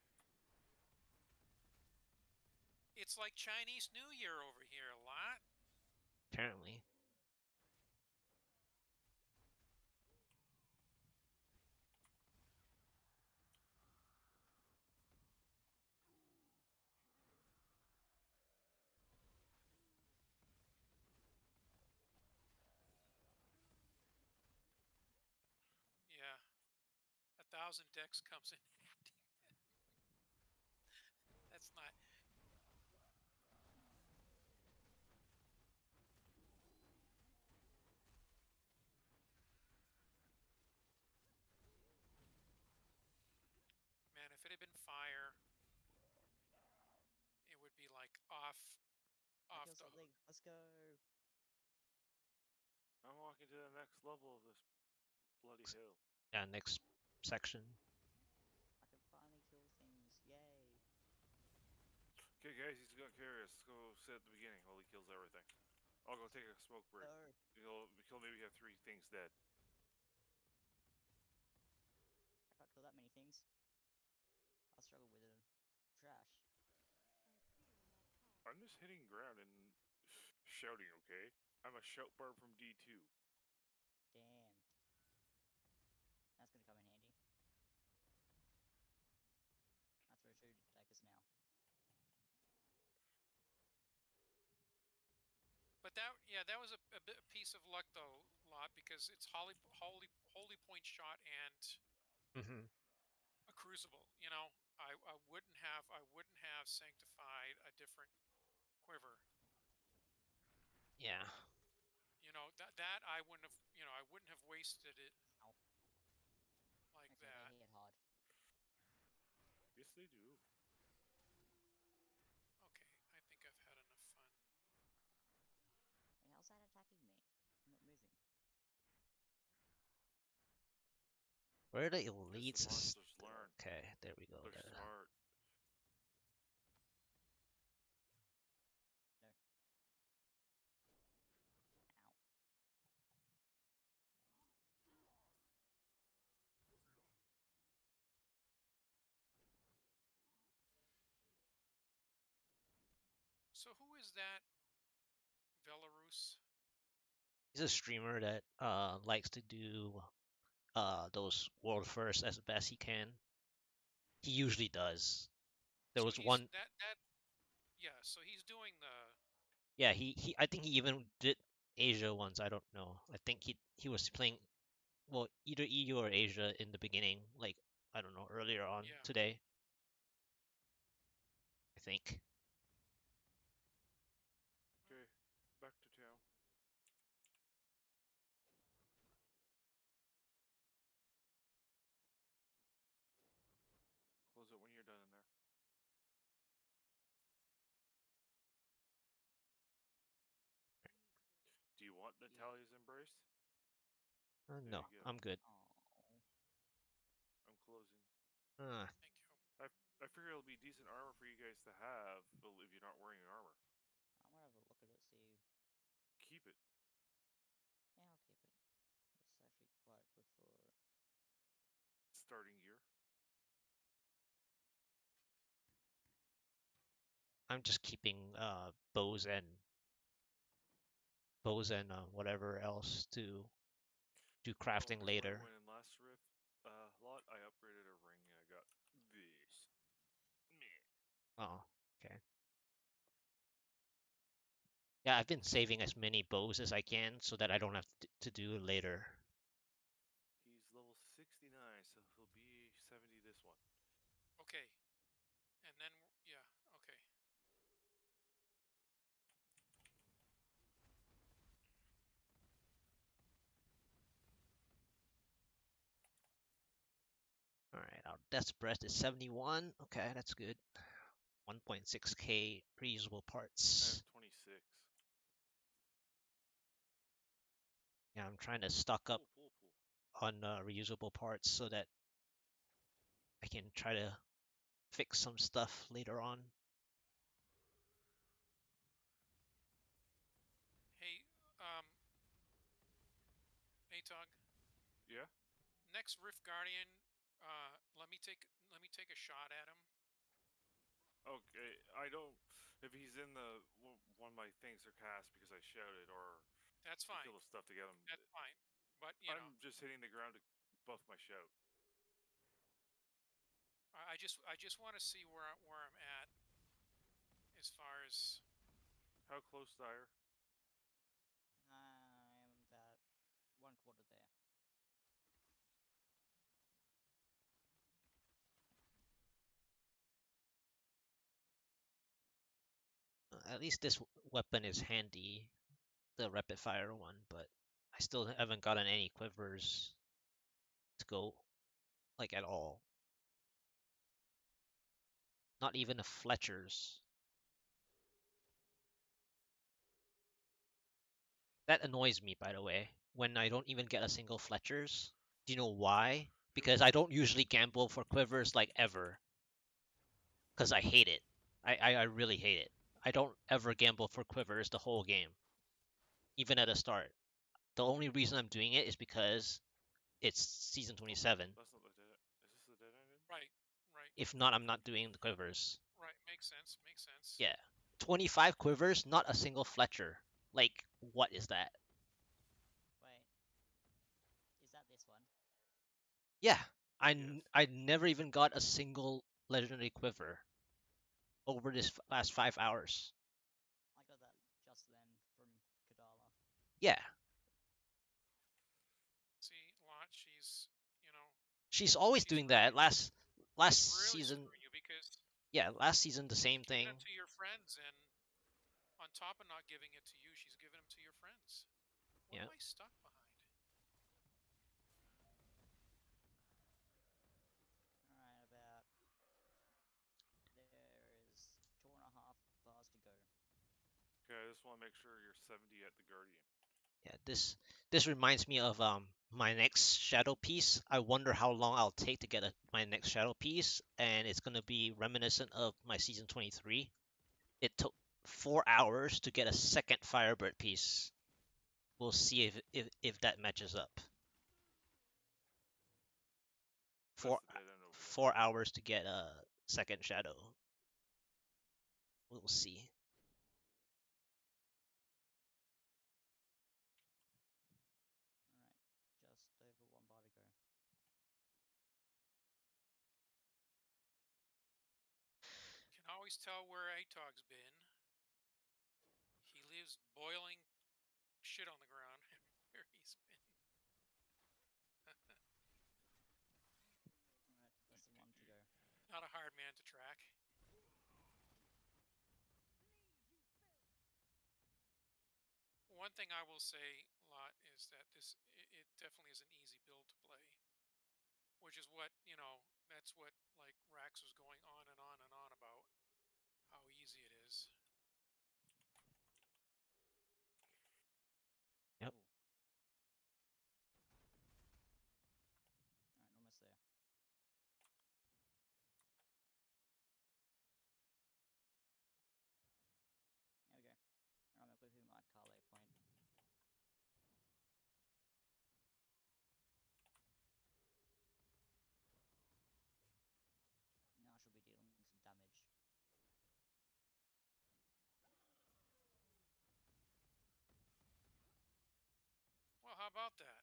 It's like Chinese New Year over here a lot. apparently. Yeah. A thousand decks comes in handy. That's not man, if it had been fire, it would be like off I off kill the something. hook. Let's go. I'm walking to the next level of this bloody hill. Yeah, next section. I can finally kill things. Yay. Okay, guys, he's got curious. Let's go sit at the beginning while he kills everything. I'll go take a smoke break. No. He'll, he'll maybe have three things dead. I can't kill that many things. I'll struggle with it. Trash. I'm just hitting ground and shouting, okay? I'm a shout barb from D two. Damn. That's gonna come in handy. I throw two daggers now. But that yeah, that was a, a, bit, a piece of luck though, Lot, because it's Holy Holy Holy Point shot and Hmm. a crucible. You know, I, I wouldn't have I wouldn't have sanctified a different quiver. Yeah. You know that that I wouldn't have. You know I wouldn't have wasted it Ow. like Okay, that. they hit hard. Yes, they do. Okay, I think I've had enough fun. Hey, how's that attacking me? I'm not moving. Where are the Because elites? the monsters learn. Okay, there we go. They're There. smart. No. So who is that Belarus? He's a streamer that uh likes to do uh those world firsts as best he can. He usually does. There So was he's one, that that yeah. So he's doing the yeah. He, he I think he even did Asia once. I don't know. I think he he was playing, well, either E U or Asia in the beginning, like I don't know, earlier on yeah. today. I think. Okay, back to town. Close it when you're done in there. Do you want Natalia's embrace? Uh, There no, you go. I'm good. Oh, I'm closing. Uh, Thank you. I I figure it'll be decent armor for you guys to have if you're not wearing armor. I'm gonna have a look at it. See. Keep it. Yeah, I'll keep it. It's actually quite good for. Starting gear. I'm just keeping uh bows and bows and uh, whatever else to do Oh, crafting before later. I went in last rift uh, lot, I upgraded a ring and I got this. Meh. Oh, okay. Yeah, I've been saving as many bows as I can so that I don't have to, to do it later. He's level sixty-nine, so he'll be seventy this one. Okay. And then yeah. Okay. All right, our death's breath is seventy-one. Okay, that's good. one point six K reusable I parts. have twenty-six. Yeah, I'm trying to stock up Pull, pull, pull. on uh, reusable parts so that I can try to fix some stuff later on. Hey, um, Atog. Yeah. Next Rift Guardian. Uh, let me take let me take a shot at him. Okay. I don't. If he's in the one of my things are cast because I shouted or That's to fine. kill the stuff to get him. That's fine. But you I'm know, just hitting the ground to buff my shout. I, I just I just want to see where I- where I'm at as far as How close, Dyer? I'm about one quarter there. Uh, at least this weapon is handy, the rapid fire one, but I still haven't gotten any quivers to go, like, at all. Not even a Fletcher's. That annoys me, by the way, when I don't even get a single Fletcher's. Do you know why? Because I don't usually gamble for quivers, like, ever. Because I hate it. I, I, I really hate it. I don't ever gamble for quivers the whole game, even at the start. The only reason I'm doing it is because it's season twenty-seven. That's not the dead. Is this the dead ending? right, right, If not, I'm not doing the quivers. right. Makes sense. Makes sense. Yeah. twenty-five quivers, not a single Fletcher. Like, what is that? Wait. Is that this one? Yeah. I, n- Yes. I never even got a single legendary quiver over this f- last five hours. I got that just then from Kadala. Yeah. See, Lot, she's you know She's always she's doing really, that. Last last really season, screwing you because yeah, last season the she's same giving thing. it to your friends, and on top of not giving it to you, she's giving them to your friends. What Yeah. am I stuck behind? Alright, about. There is two and a half bars to go. Okay, I just want to make sure you're seventy at the Guardian. Yeah, this this reminds me of um my next shadow piece. I wonder how long I'll take to get a, my next shadow piece, and it's gonna be reminiscent of my season twenty-three. It took four hours to get a second Firebird piece. We'll see if if, if that matches up. Four That's the dead end over there. four hours to get a second shadow. We'll see. always tell where Atog's been. He lives boiling shit on the ground where he's been. Alright, less than one to go. Not a hard man to track. One thing I will say a lot is that this it, it definitely is an easy build to play, which is what you know. That's what like Rax was going on and on and on about how easy it is. Yep. Ooh. Alright, almost there. There we go. Alright, I'm gonna quickly my Carlet point. Now I should be dealing some damage. Well, how about that?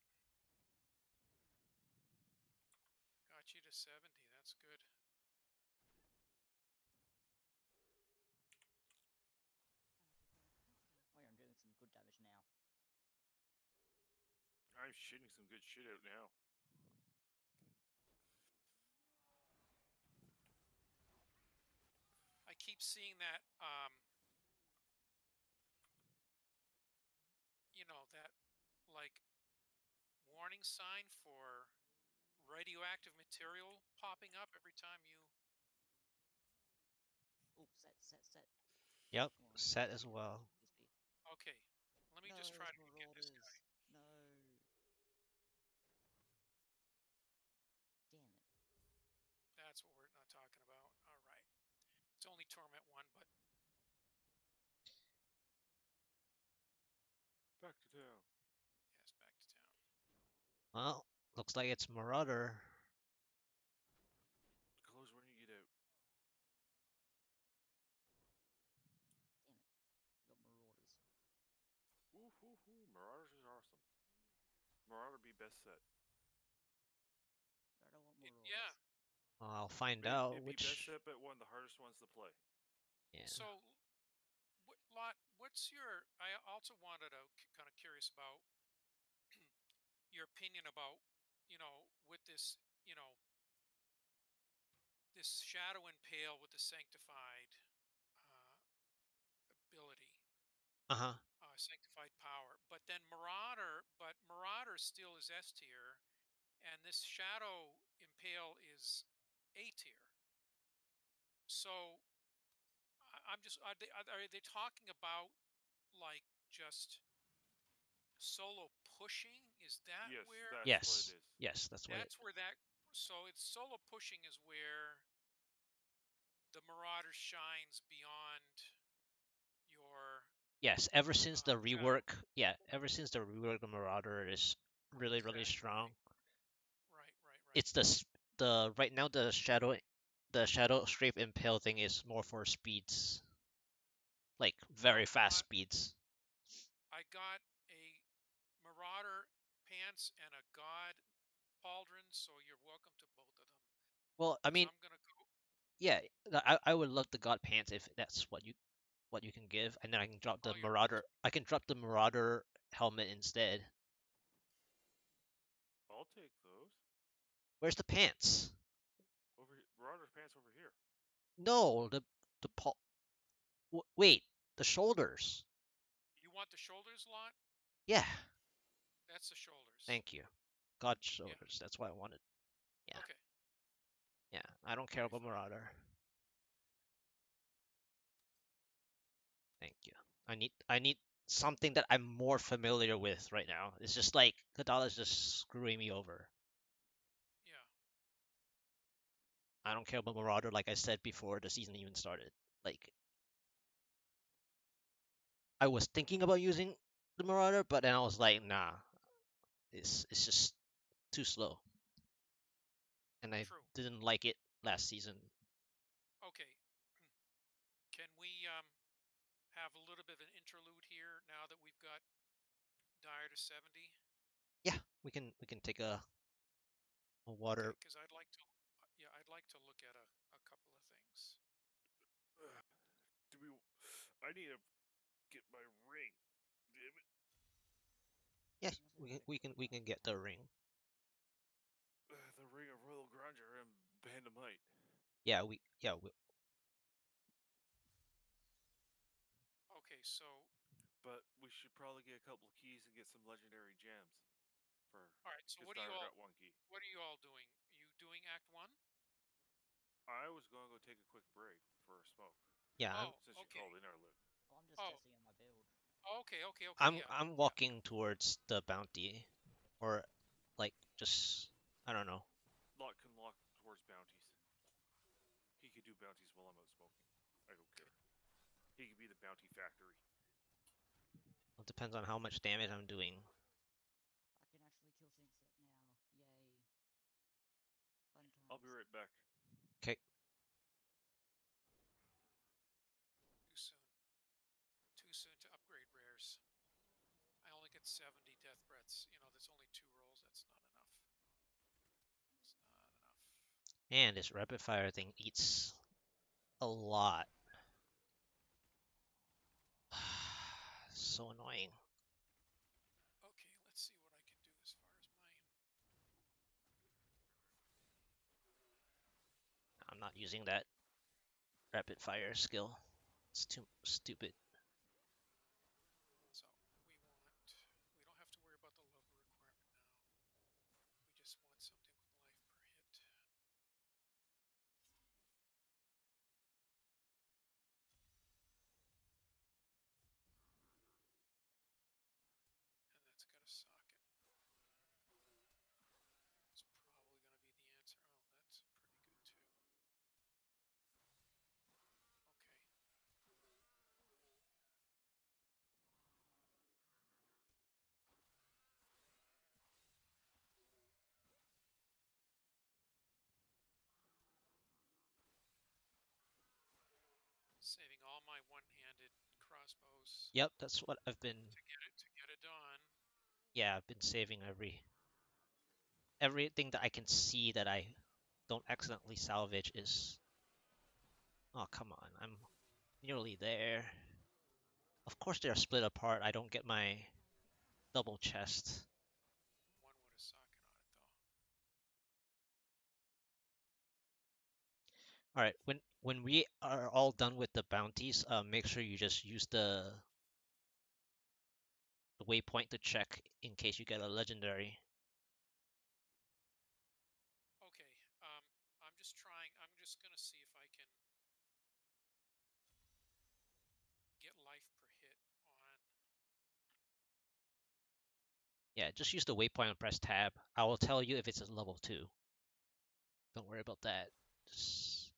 Got you to seventy. That's good. Oh yeah, I'm doing some good damage now. I'm shitting some good shit out now. I keep seeing that, um, you know, that like warning sign for radioactive material popping up every time you. Ooh, set, set, set. Yep, Come on. set as well. This be. Okay, let me No, just try it's to get this guy. Marauders. No. Damn it. That's what we're not talking about. All right. It's only Torment one, but Back to town. yes, back to town. Well, looks like it's Marauder. Close when you get out. Damn it. Got Marauders. Woo hoo hoo. Marauders is awesome. Marauder be best set. I don't want It- Marauders. yeah. Well, I'll find It, out it'd be best which. set, but one of the hardest ones to play. Yeah. So, what lot? What's your? I also wanted to kind of curious about your opinion about, you know, with this, you know, this Shadow Impale with the Sanctified uh, ability, Uh huh. uh, Sanctified Power, but then Marauder, but Marauder still is S tier, and this Shadow Impale is A tier. So I, I'm just are they are, are they talking about like just solo pushing? Is that Yes, where? that's Yes. what it is. Yes, that's what. It, That's where that. So it's solo pushing is where the Marauder shines beyond your. yes. Ever since Uh, the rework, yeah. Ever since the rework, the Marauder is really, really Exactly, strong. Right, right, right. It's the s- the right now the shadow, the shadow strafe impale thing is more for speeds, like very Well, fast I, speeds. I got a Marauder pants and a God pauldron, so you're welcome to both of them. Well, I 'Cause mean, I'm gonna go. yeah, th- I I would love the God pants if that's what you what you can give, and then I can drop the Oh, you're Marauder. I can drop the Marauder helmet instead. I'll take those. Where's the pants? Over here. Marauder's pants over here. No, the the pal- w- wait, the shoulders. You want the shoulders lot? Yeah, That's the shoulders. thank you. God shoulders. That's what I wanted. Yeah. Okay. Yeah, I don't care Nice. about Marauder. Thank you. I need I need something that I'm more familiar with right now. It's just like Kadala's just screwing me over. Yeah. I don't care about Marauder like I said before the season even started. Like I was thinking about using the Marauder, but then I was like, nah, it's it's just too slow. And I True. didn't like it last season. Okay. Can we um have a little bit of an interlude here now that we've got Dire to seventy? Yeah, we can we can take a a water. Because I'd like to. Yeah, I'd like to look at a, a couple of things. I need to get my ring. Damn it. Yeah, Unless we we can go to we can we can get the ring. The ring of Royal Grandeur and Band of Might. Yeah, we yeah we, Okay, so But we should probably get a couple of keys and get some legendary gems. For all right. So because what are you Tyler all? got one key. What are you all doing? You doing Act One? I was going to go take a quick break for a smoke. yeah I'm Oh, Since you okay. called in earlier. Oh, I'm just Oh. testing out my build. Okay, okay, okay. I'm Yeah. I'm yeah. walking towards the bounty, or like just I don't know. Lock can lock towards bounties. He could do bounties while I'm out smoking. I don't care. He could be the bounty factory. It depends on how much damage I'm doing. I can actually kill things now. Yay. Fun times. I'll be right back. Okay. Too soon. Too soon to upgrade rares. I only get seventy death breaths. You know, that's only two rolls. That's not enough. It's not enough. And this rapid fire thing eats a lot. So annoying. Okay, let's see what I can do as far as mine. I'm not using that rapid fire skill. It's too stupid. So we want. We don't have to worry about the logo requirement now. We just want something with life per hit. And that's got a socket. It's probably going to be the answer. Oh, that's pretty good too. Okay. Saving all my one-handed crossbows Yep, that's what I've been. to get it to get it done. Yeah, I've been saving every everything that I can see that I don't accidentally salvage is. Oh come on, I'm nearly there. Of course they're split apart. I don't get my double chest. One with a socket on it though. All right, when when we are all done with the bounties, uh, make sure you just use the the waypoint to check in case you get a legendary. Okay. Um, I'm just trying. I'm just gonna see if I can get life per hit on. Yeah, just use the waypoint and press tab. I will tell you if it's a level two. Don't worry about that. Just...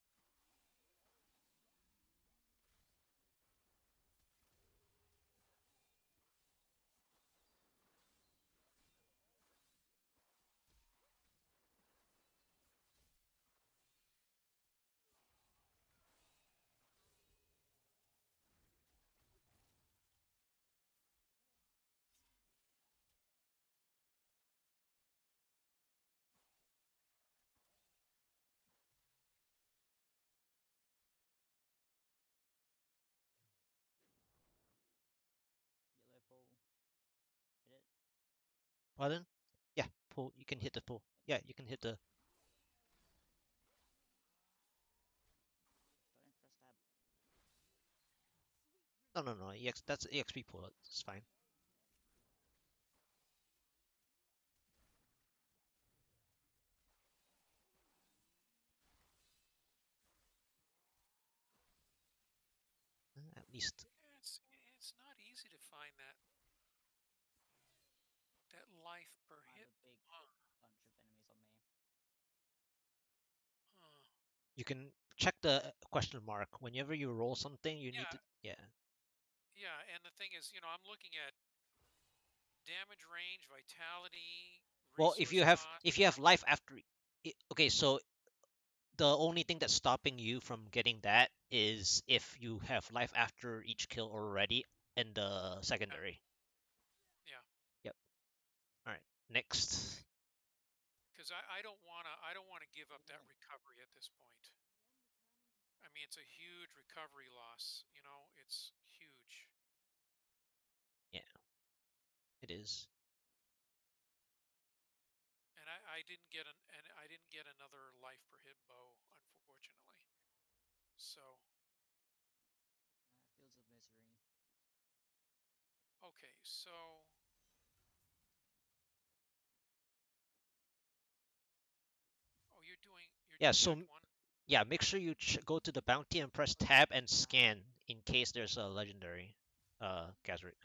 Yellow ball. Hit it. Pardon? Yeah, pull. You can hit the pull. Yeah, you can hit the. Don't press tab. No, no, no. E X, that's E X P pull. It's fine. At least. It's it's not easy to find that that life per I have hit. a big Huh. bunch of enemies on me. Huh. You can check the question mark. Whenever you roll something, you need Yeah. to. Yeah. Yeah, and the thing is, you know, I'm looking at damage range, vitality. Well, if you have cost. if you have life after. Okay, so the only thing that's stopping you from getting that is if you have life after each kill already in the secondary. Yeah. Yep. All right. Next. Because I, I don't wanna I don't wanna give up that Yeah. recovery at this point. I mean, it's a huge recovery loss. You know, it's huge. It is. And I, I didn't get an and I didn't get another life per hit bow, unfortunately. So Uh, Fields of Misery. okay, so oh, you're doing you're Yeah, doing so Act m- One. yeah, make sure you ch go to the bounty and press Oh, tab yeah, and yeah. scan in case there's a legendary uh Gazric.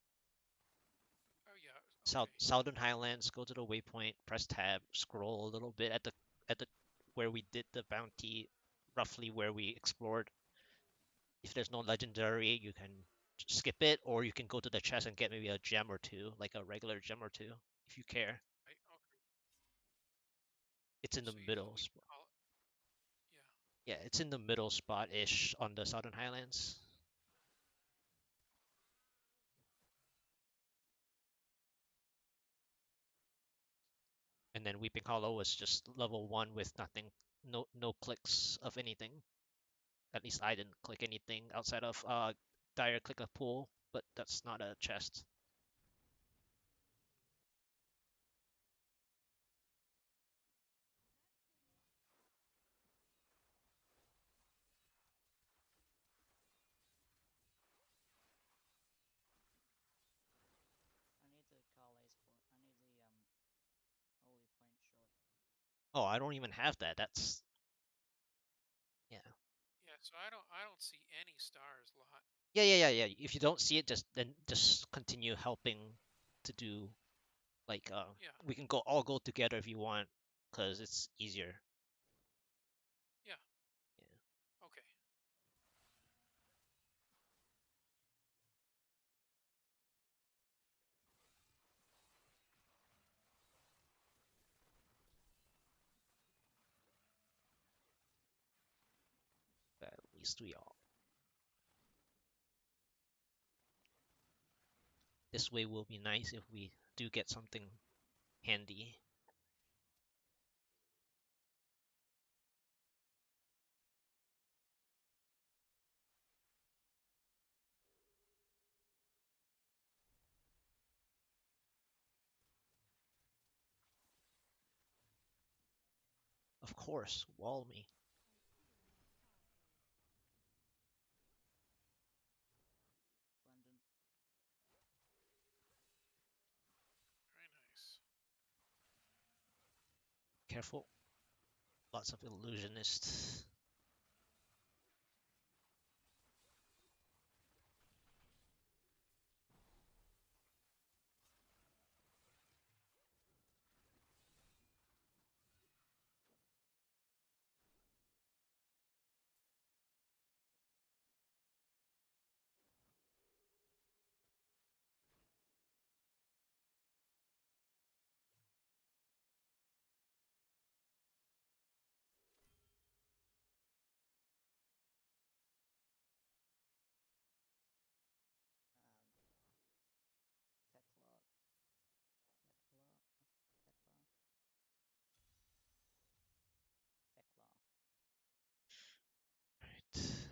Oh yeah, South okay. Southern Highlands, go to the waypoint, press tab, scroll a little bit at the at the where we did the bounty, roughly where we explored. If there's no legendary, you can skip it, or you can go to the chest and get maybe a gem or two, like a regular gem or two, if you care. I, okay. It's in the So you do the middle weeping spot. hollow. Yeah. Yeah, it's in the middle spot-ish on the Southern Highlands. And then Weeping Hollow was just level one with nothing, no no clicks of anything. At least I didn't click anything outside of uh Dire click a pool, but that's not a chest. I need the Carles point. I need the um holy point short. Oh, I don't even have that. That's yeah. Yeah. So I don't I don't see any stars lot. Yeah, yeah, yeah, yeah. If you don't see it, just then just continue helping to do like uh Yeah. we can go all go together if you want, cause it's easier. Yeah. Yeah. Okay. At least we all. This way will be nice if we do get something handy. Of course, wall me. Splendid. Very nice. Careful. Lots of illusionists. Um, Thekla. Thekla. Thekla. Thekla. Right.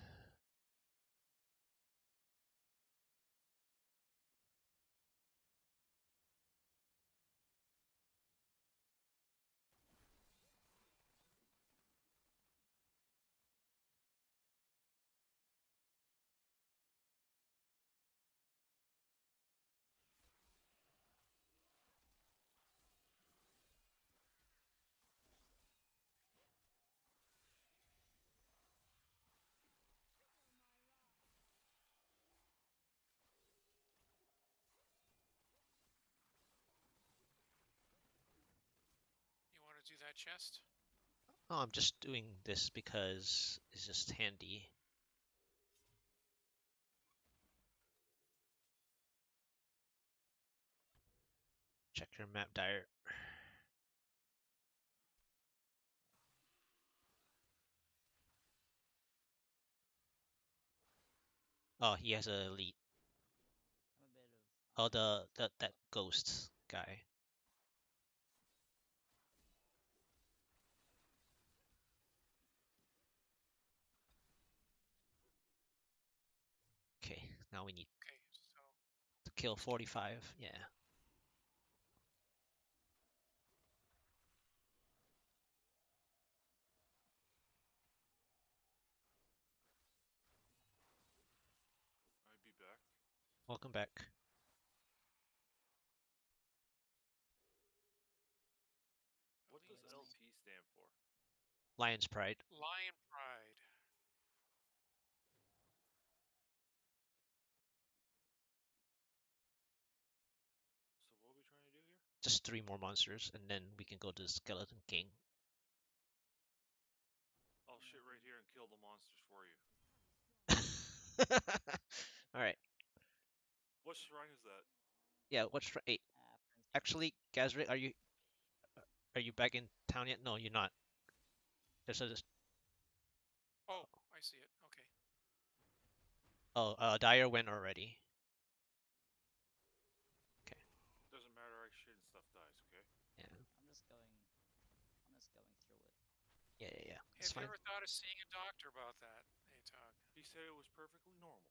You want to do that chest? Oh, I'm just doing this because it's just handy. Check your map, Dire. Oh, he has a elite. I'm a bit of. Oh, Um, the, the that ghost guy. Now we need Okay, so to kill forty-five. Yeah. I'd be back. Welcome back. What does Wait, L let me- P stand for? Lion's Pride. Lion Pride. So what are we trying to do here? Just three more monsters, and then we can go to the Skeleton King. I'll shit right here and kill the monsters for you. All right. What shrine is that? Yeah. What's for eight? Uh, Prince Actually, Gazric, are you are you back in town yet? No, you're not. There's a Oh, I see it. Okay. oh, uh, Dyer went already. Doesn't matter, I shit and stuff dies, okay? Yeah. I'm just going. I'm just going through it. Yeah, yeah, yeah. It's Have you fine. ever thought of seeing a doctor about that, Atog? He said it was perfectly normal.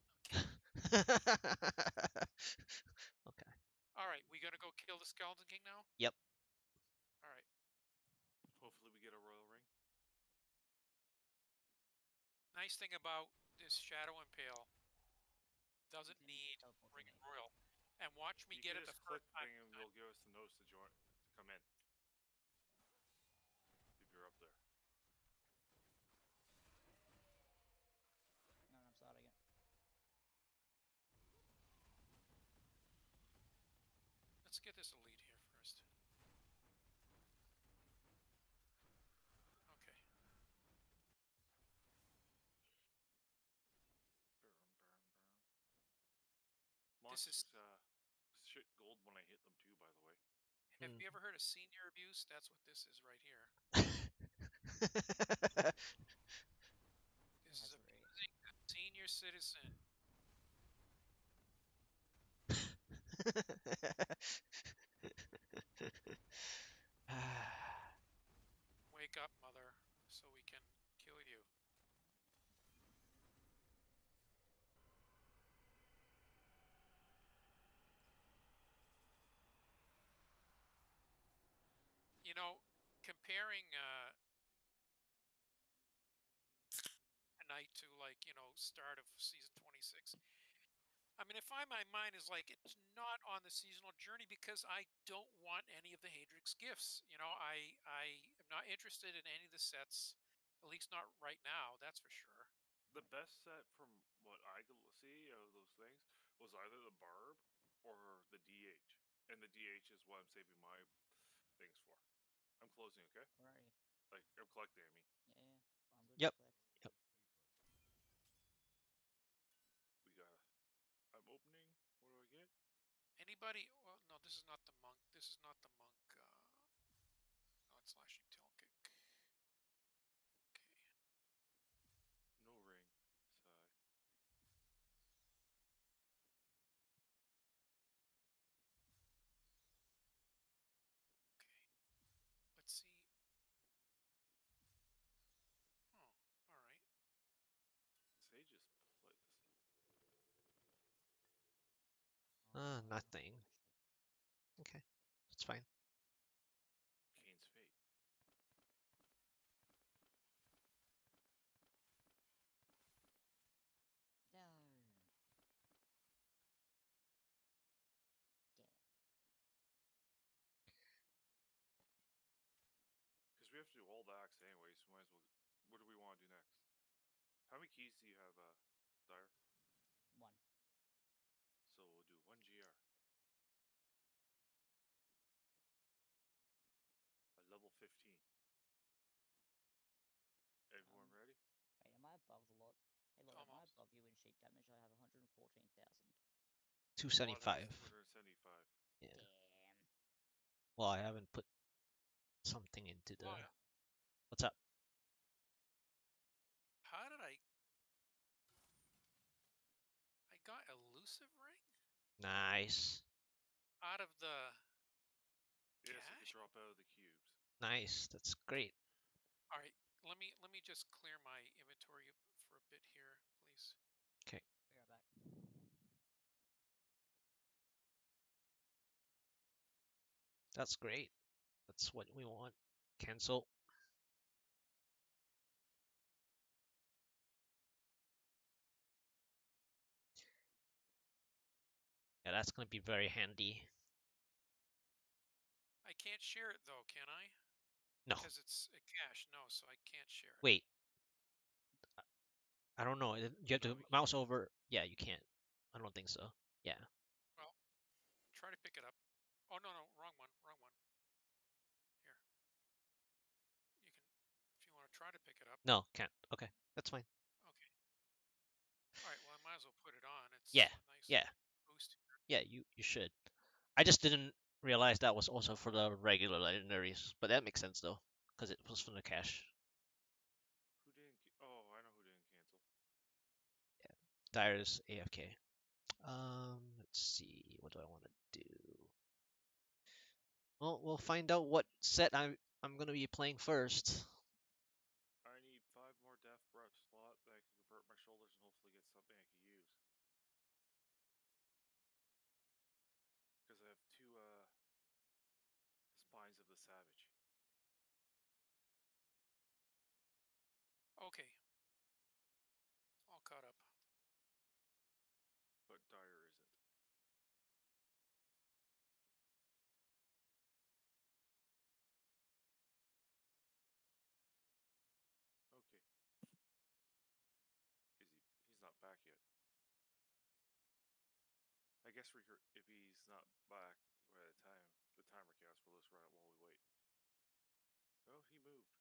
Okay. All right, we gonna go kill the Skeleton King now? Yep. All right. Hopefully we get a royal ring. Nice thing about this Shadow Impale doesn't can need teleport to Ring me. and Royal. And watch me You get can it the just click first time. thing and it'll give us the notes to join to come in. If you're up there. No, no, I'm starting it. Let's get this elite here first. Okay. Burn, burn, burn. This Monsters is- uh shit gold when I hit them too, by the way. Have Hmm. you ever heard of senior abuse? That's what this is right here. This is That's great. abusing a senior citizen. Wake up, mother, so we can kill you. You know, comparing uh, tonight to like you know start of season twenty-six. I mean, if I my mind is like it's not on the seasonal journey because I don't want any of the Hadrix gifts. You know, I I am not interested in any of the sets, at least not right now. That's for sure. The best set from what I could see out of those things was either the Barb or the D H. And the D H is what I'm saving my things for. I'm closing, okay? Alrighty. Like, I'm collecting, I mean. Yeah, yeah. I'm good. Yep. to collect. Yep. We got. I'm opening. What do I get? Anybody? Well, no, this is not the monk. This is not the monk. Uh, no, it's slashing tail kick. Okay. No ring. Side. Okay. Let's see. Oh, all right. Sages play this. Ah, Uh, nothing. Okay. That's fine. Kane's Fate. No. Damn it. Because we have to do all the acts anyways. We might as well. What do we want to do next? How many keys do you have, uh, Dyer? One. So we'll do one G R. A level fifteen. Everyone Um, ready? Wait, am I above the lot? Hey, look, am I Almost. above you in sheet damage? I have one hundred fourteen thousand. two Lot has seventy-five. two hundred seventy-five. Yeah. Damn. Well, I haven't put something into the. What? What's up? How did I? I got elusive ring Nice. out of the. Yes, you Cash? can drop out of the cubes. Nice. That's great. All right. Let me let me just clear my inventory for a bit here, please. Be right back. That's great. That's what we want. Cancel. Yeah, that's gonna be very handy. I can't share it though, can I? No, Because it's a cache. No, so I can't share it. wait. I don't know. You have No, to we can't. mouse over. Yeah, you can't. I don't think so. Yeah. Well, try to pick it up. Oh no, no, wrong one, wrong one. Here, you can, if you want to try to pick it up. No, can't. Okay, that's fine. Okay. All right. Well, I might as well put it on. It's Yeah, a nice yeah, boost. yeah. You you should. I just didn't realize that was also for the regular legendaries, but that makes sense though, because it was from the cache. Who didn't? ca- Oh, I know who didn't cancel. Dyer's A F K. Um, let's see. What do I want to do? Well, we'll find out what set I'm I'm gonna be playing first. I need five more death breath slot that I can convert my shoulders and hopefully get something I can use. Because I have two uh spines of the savage. Okay. All caught up. But Dyer isn't. Okay. Is he? He's not back yet. I guess we could, if he's not back by the time the timer counts, we'll just run it while we wait. Oh, he moved.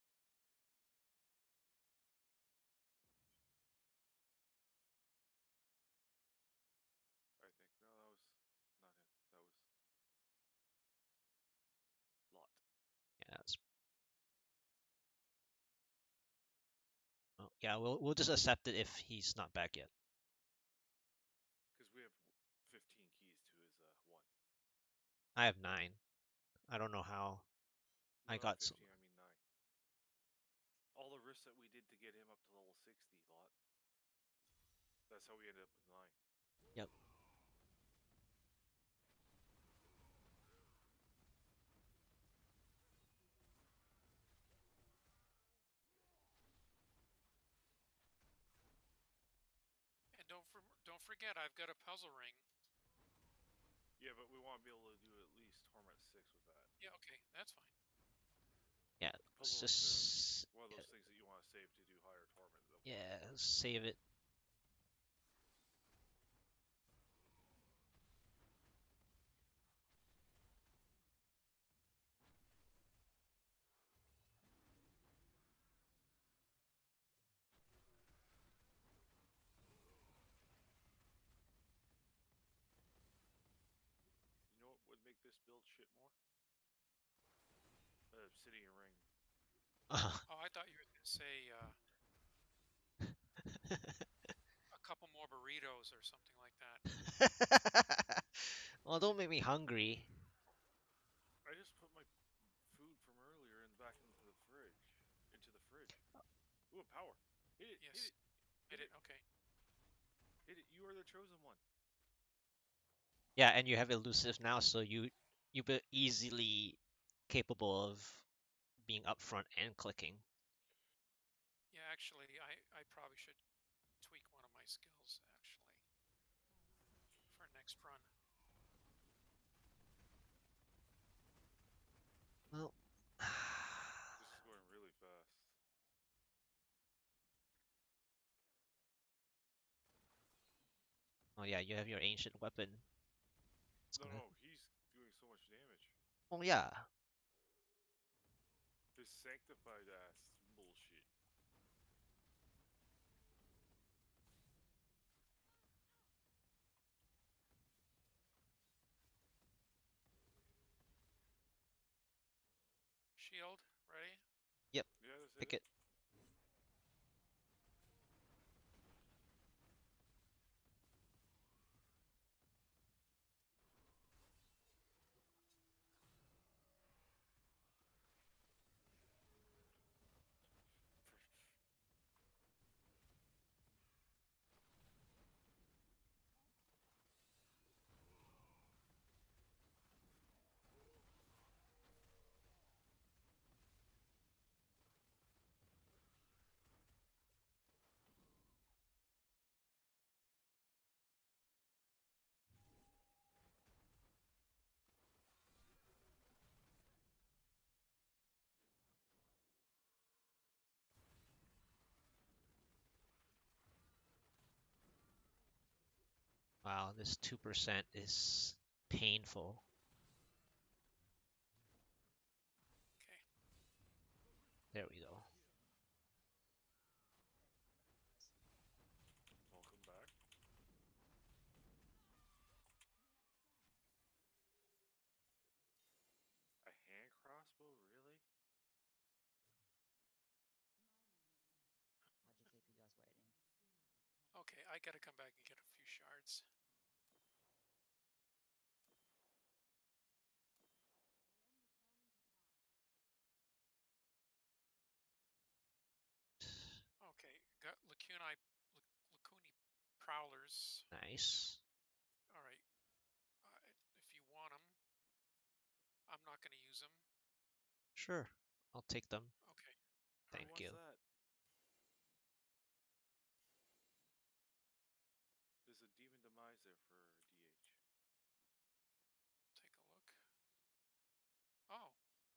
I think no, that was not him. That was Lot. Yeah, that's. Oh, yeah, we'll we'll just accept it if he's not back yet. Because we have fifteen keys to his uh one. I have nine. I don't know how No, I not got some. fifteen. I mean nine. All the risks that we did to get him up to level sixty, Lot. That's how we ended up with nine. Yep. And don't for, don't forget, I've got a puzzle ring. Yeah, but we want to be able to do at least Torment six with that. Yeah. Okay, that's fine. Yeah, it's Puzzle rings just are one of those things that you want to save to do higher Torment. Though. yeah, save it. You know what would make this build shit more? Uh, Obsidian ring. Oh, I thought you were going to say uh, a couple more burritos or something like that. Well, don't make me hungry. I just put my food from earlier and back into the fridge. Into the fridge. Ooh, power. Hit it. Yes. Hit it. Hit it. Okay. Hit it. You are the chosen one. Yeah, and you have elusive now, so you you be easily capable of being upfront and clicking. Yeah, actually, I, I probably should tweak one of my skills, actually, for next run. Well, This is going really fast. oh yeah, you have your ancient weapon. It's No, gonna. no, he's doing so much damage. Oh yeah. This sanctified ass bullshit. Shield, ready? Yep. Yeah, that's Pick it. it. Wow, this two percent is painful. Okay. There we go. Welcome back. A hand crossbow, really? How'd you keep you guys waiting? Okay, I gotta come back and get a few shards. Okay, got Lacuni, Lacuni Prowlers. Nice. All right. Uh, if you want them, I'm not going to use them. Sure, I'll take them. Okay. Who Thank wants you. that? There's a Demon Demise there for D H. Take a look. Oh.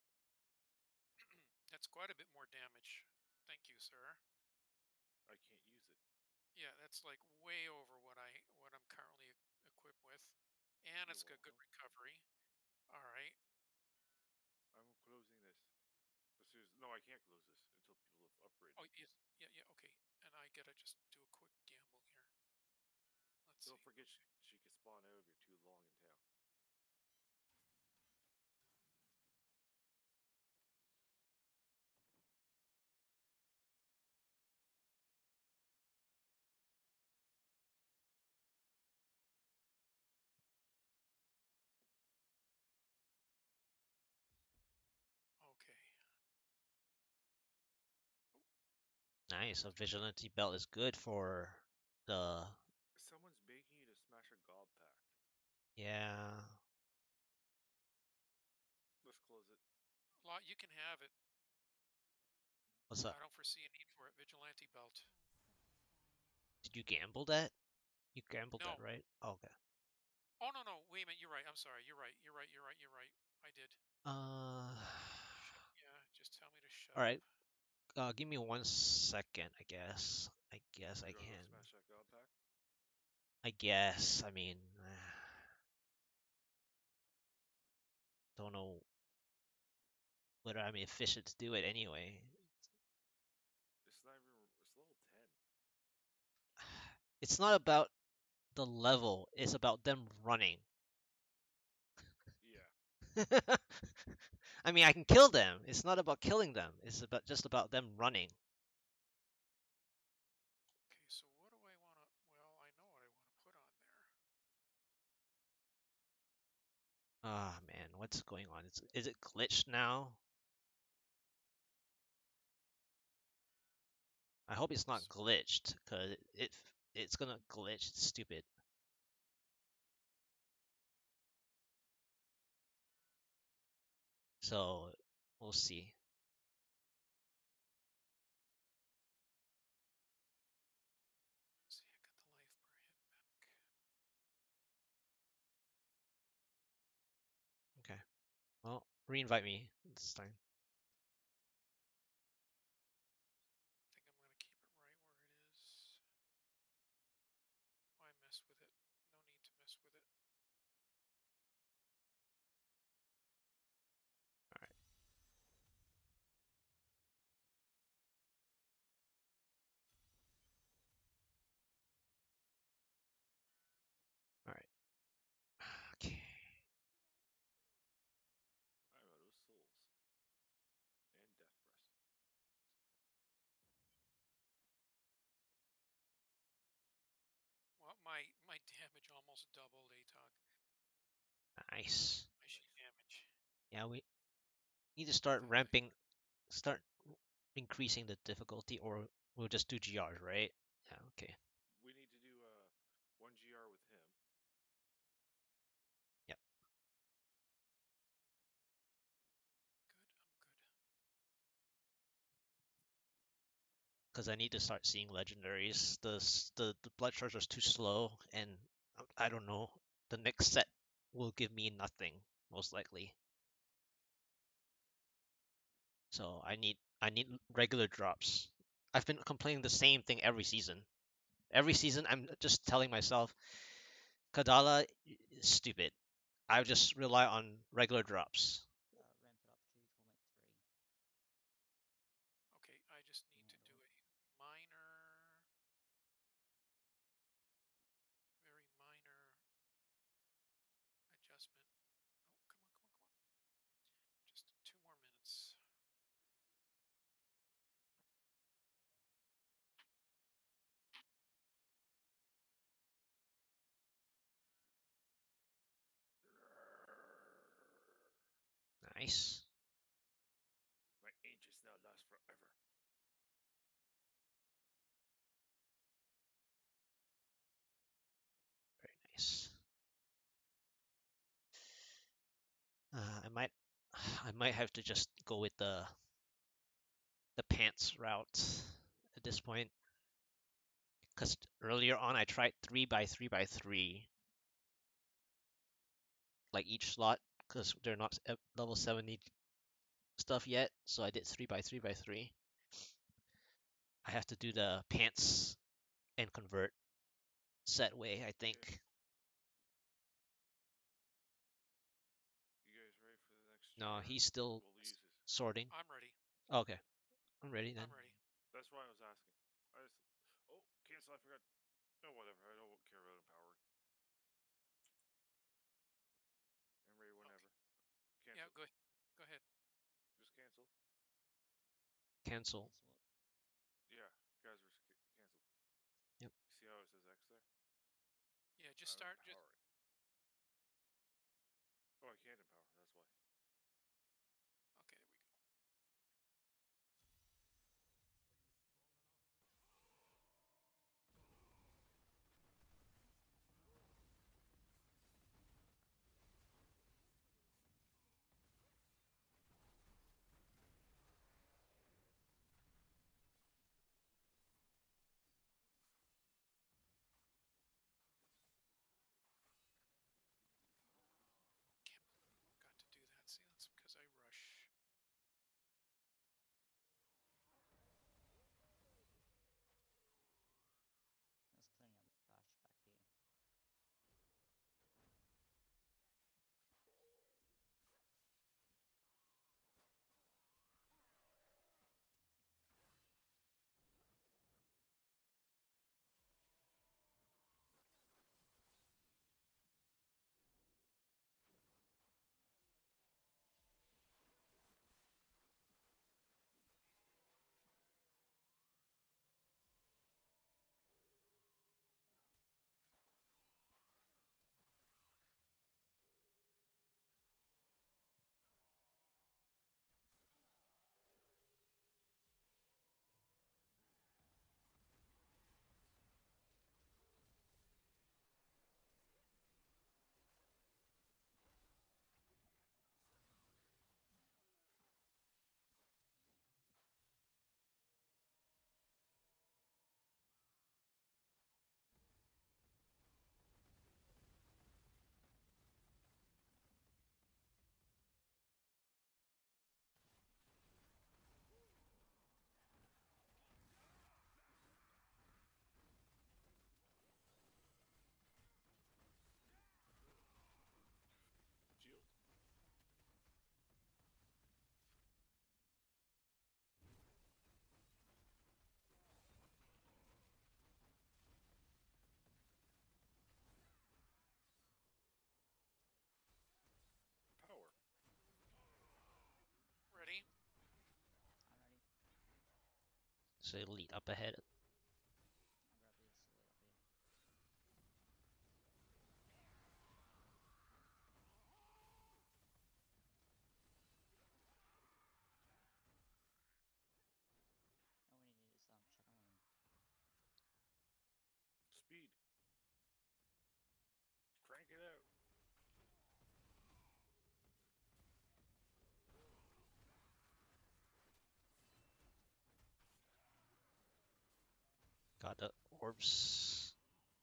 That's quite a bit more damage. Thank you, sir. I can't use it. Yeah, that's like way over what I what I'm currently e- equipped with. And You're it's got good welcome. recovery. All right. I'm closing this. As soon as, no, I can't close this until people have upgraded. Oh, yes. Yeah, yeah, okay. And I gotta just do a quick gamble here. Let's Don't see. forget she, she can spawn out if you're too long in town. Okay. Nice. A vigilante belt is good for the. Someone's begging you to smash a gob pack. Yeah. Let's close it. Lot, you can have it. What's up? I don't foresee a need for it. Vigilante belt. Did you gamble that? You gambled No. that, right? Oh, okay. Oh no no. Wait a minute. You're right. I'm sorry. You're right. You're right. You're right. You're right. I did. Uh. Shut, yeah. Just tell me to shut All right. up. Uh, give me one second. I guess. I guess I You wanna go can. smash that gob pack? I guess. I mean, don't know whether I'm efficient to do it anyway. It's not even. It's level ten. It's not about the level. It's about them running. Yeah. I mean, I can kill them. It's not about killing them. It's about just about them running. Okay. So what do I want to? Well, I know what I want to put on there. Ah, man, what's going on? Is, is it glitched now? I hope it's not So, glitched, cause it, it it's gonna glitch. It's stupid. So we'll see. see, I got the life per hit back. Okay. Well, re-invite me this time. I think I'm gonna keep it right where it is. Why mess with it? No need to mess with it. All right. All right. Okay. I'm out of souls. And death breast. Well, my my damage almost doubled, Atog. Nice. My sheet damage. Yeah, we need to start That thing. ramping, start increasing the difficulty, or we'll just do G Rs, right? Yeah. Okay. We need to do uh one G R with him. Yep. Good. I'm good. Because I need to start seeing legendaries. The s- the the blood charge is too slow, and um, I don't know. The next set will give me nothing, most likely. So I need I need regular drops. I've been complaining the same thing every season. Every season, I'm just telling myself, Kadala is stupid. I would just rely on regular drops. Uh, ramp it up to Torment three. Okay, I just need to do a minor, very minor adjustment. Oh, come on, come on, come on. Just two more minutes. Nice. My ancients now last forever. Very nice. Uh, I might, I might have to just go with the the pants route at this point, because earlier on I tried three by three by three, like each slot, because they're not e- level seventy stuff yet. So I did three by three by three. I have to do the pants and convert set way, I think. You guys ready for the next? No, chapter? he's still We'll s- use this. sorting. I'm ready. Okay, I'm ready then. I'm ready. That's why I was asking. I just. Oh, cancel! I forgot. No, whatever. I don't care about empowering. I'm ready whenever. Cancel. Yeah, go, go ahead. Just cancel. Cancel. Cancel what? Yeah, guys were ca- canceled. Yep. See how it says X there? Yeah, just I'm start. Just empowering. Oh, I can't empower. That's why. okay. There we go. Can't believe I forgot to do that. See, that's because I rush. That's cleaning up the trash back here. Shield. Power. Ready? I'm ready. So elite up ahead. I'll grab this lid up here. All we need is um channeling. Speed. Crank it out. Got the orbs.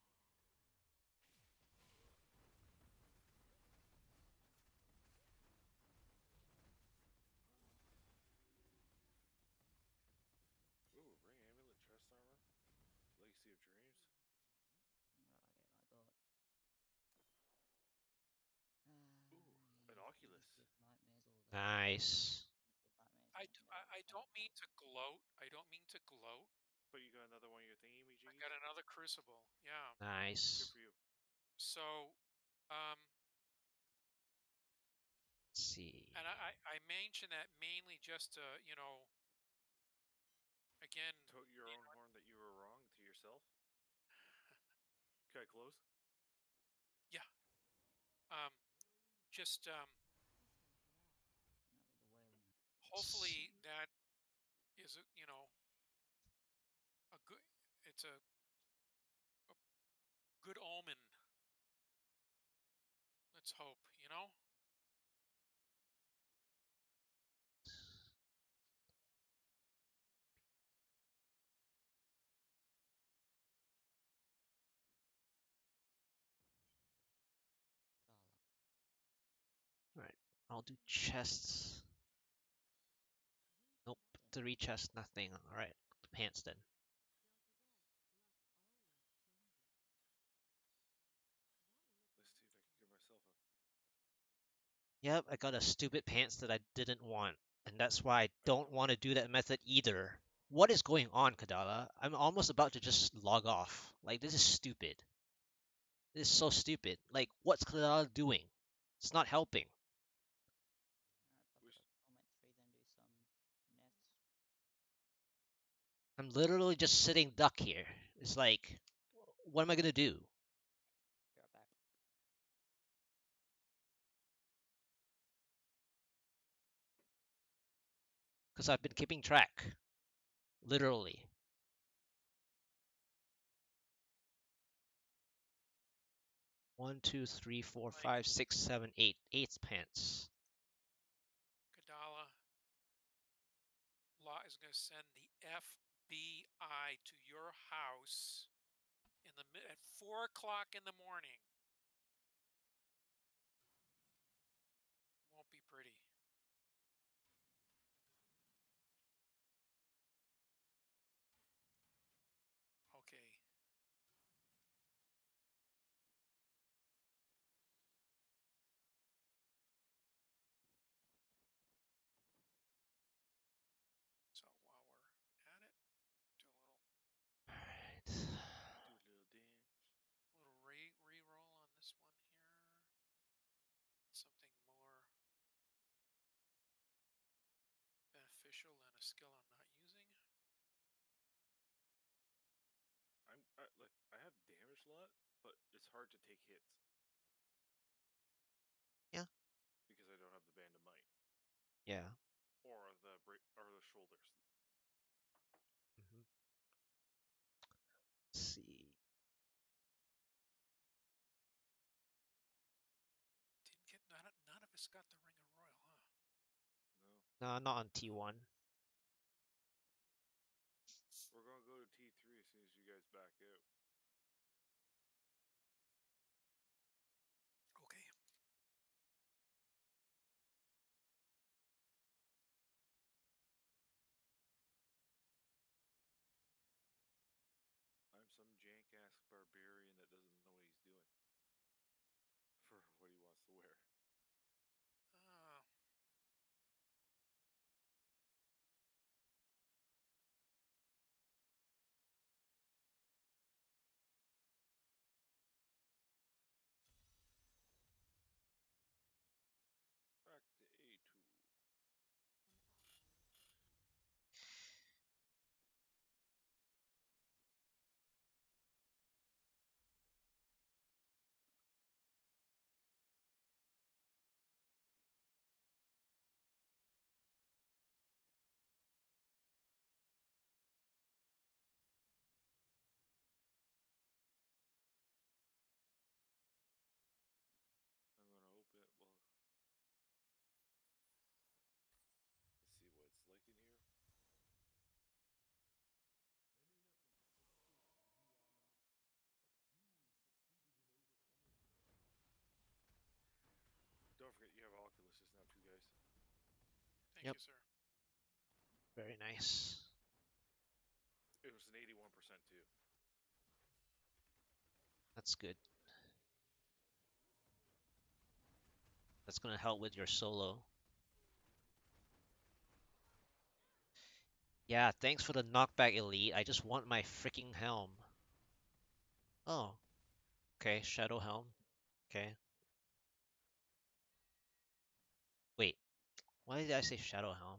Ooh, ring amulet, chest armor, legacy of dreams. What I get? I got Nice. If that means I, anything d- to I, I anyone. don't mean to gloat. I don't mean to gloat. But you got another one of your thingy me I got another Crucible. Yeah. Good Nice. for you. So, um, Let's see. and I, I I mention that mainly just to, you know, again, Toot your you own know, horn that you were wrong to yourself. Can I close? yeah. Um, just um, Not with the wailing. hopefully that is a, you know, a good. It's a, a good omen. Let's hope, you know. Dollar. Alright, I'll do chests. Nope, three chests, nothing. Alright, pants then. Let's see if I can give myself a. Yep, I got a stupid pants that I didn't want, and that's why I don't don't- want to do that method either. What is going on, Kadala? I'm almost about to just log off. Like, this is stupid. This is so stupid. Like, what's Kadala doing? It's not helping. Alright, pop Wish- it up. Element three, then do some nets. I'm literally just sitting duck here. It's like, what am I gonna do? Be right back. Because I've been keeping track. Literally. One, two, three, four, Like five, six, seven, eight. Eighth pants. Kadala, Law is going to send the F B I to your house in the mid at four o'clock in the morning. Won't be pretty. Okay. So while we're at it, do a little Alright. Do a little dance. little re re-roll on this one here. Something more beneficial than a skill I'm not using. I'm I, like I have damage a lot, but it's hard to take hits. Yeah. Because I don't have the band of might Yeah. or the bra- or the shoulders. Mhm. Let's see. Didn't get none. of- None of us got the Ring of Royal, huh? No, No, not on T one. we're gonna go to T three as soon as you guys back out. Okay. I'm some jank ass barbarian that doesn't know what he's doing for what he wants to wear. Uh, Back to A two. I'm gonna open it. Well, let's see what it's like in here. Don't forget you have Oculus just now too, guys. thank Yep. you, sir. Very nice. It was an eighty-one percent too. That's good. That's gonna help with your solo. Yeah, thanks for the knockback, Elite. I just want my freaking helm. Oh, okay, Shadow Helm. Okay. Wait, why did I say Shadow Helm?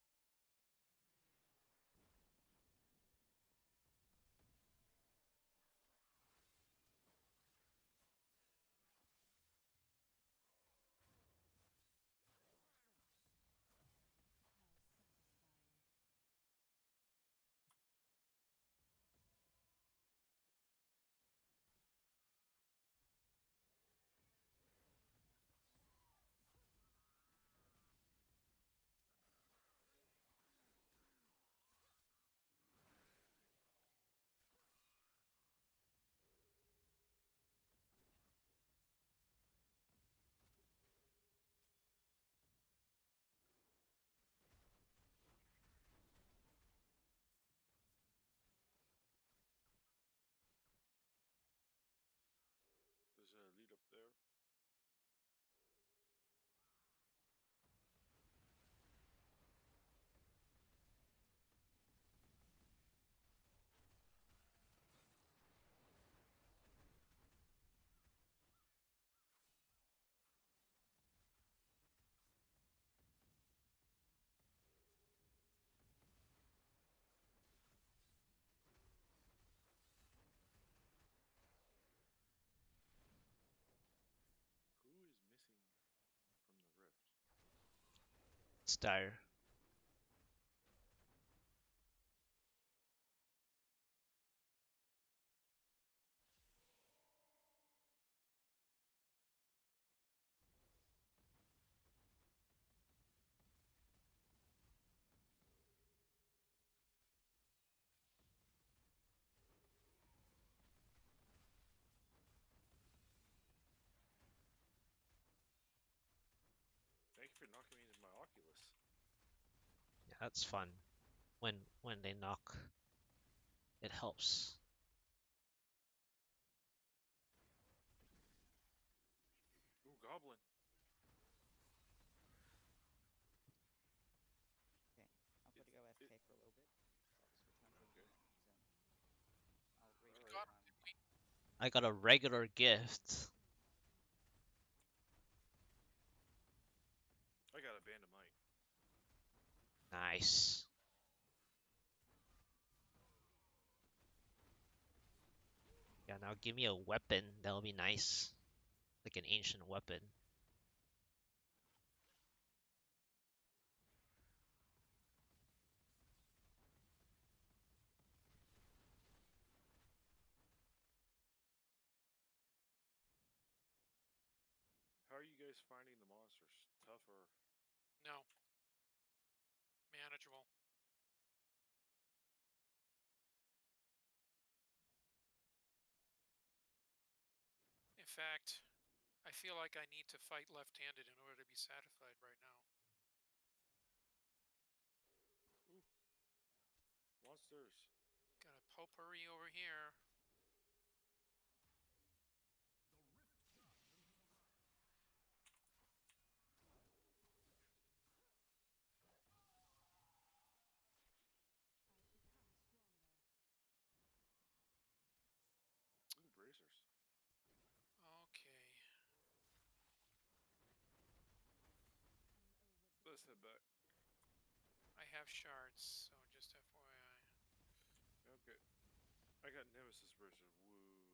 There's a lead up there. Who is missing from the rift? It's dire. Thank you for knocking me into my Oculus. Yeah, that's fun. When when they knock, it helps. Ooh, goblin. Okay, I'll It's, probably go it, A F K for a little bit. I'll switch on to okay. Zen. I'll read Alright. got um, we I got a regular gift. I got a bandamite. Nice. Yeah, now give me a weapon. That'll be nice. Like an ancient weapon. How are you guys finding the monsters? Tough or? no manageable. In fact, I feel like I need to fight left-handed in order to be satisfied right now. Ooh. Monsters. Got a potpourri over here. Ooh, bracers. Okay. Let's head back. I have shards, so just F Y I. Okay. I got Nemesis bracer. Woot.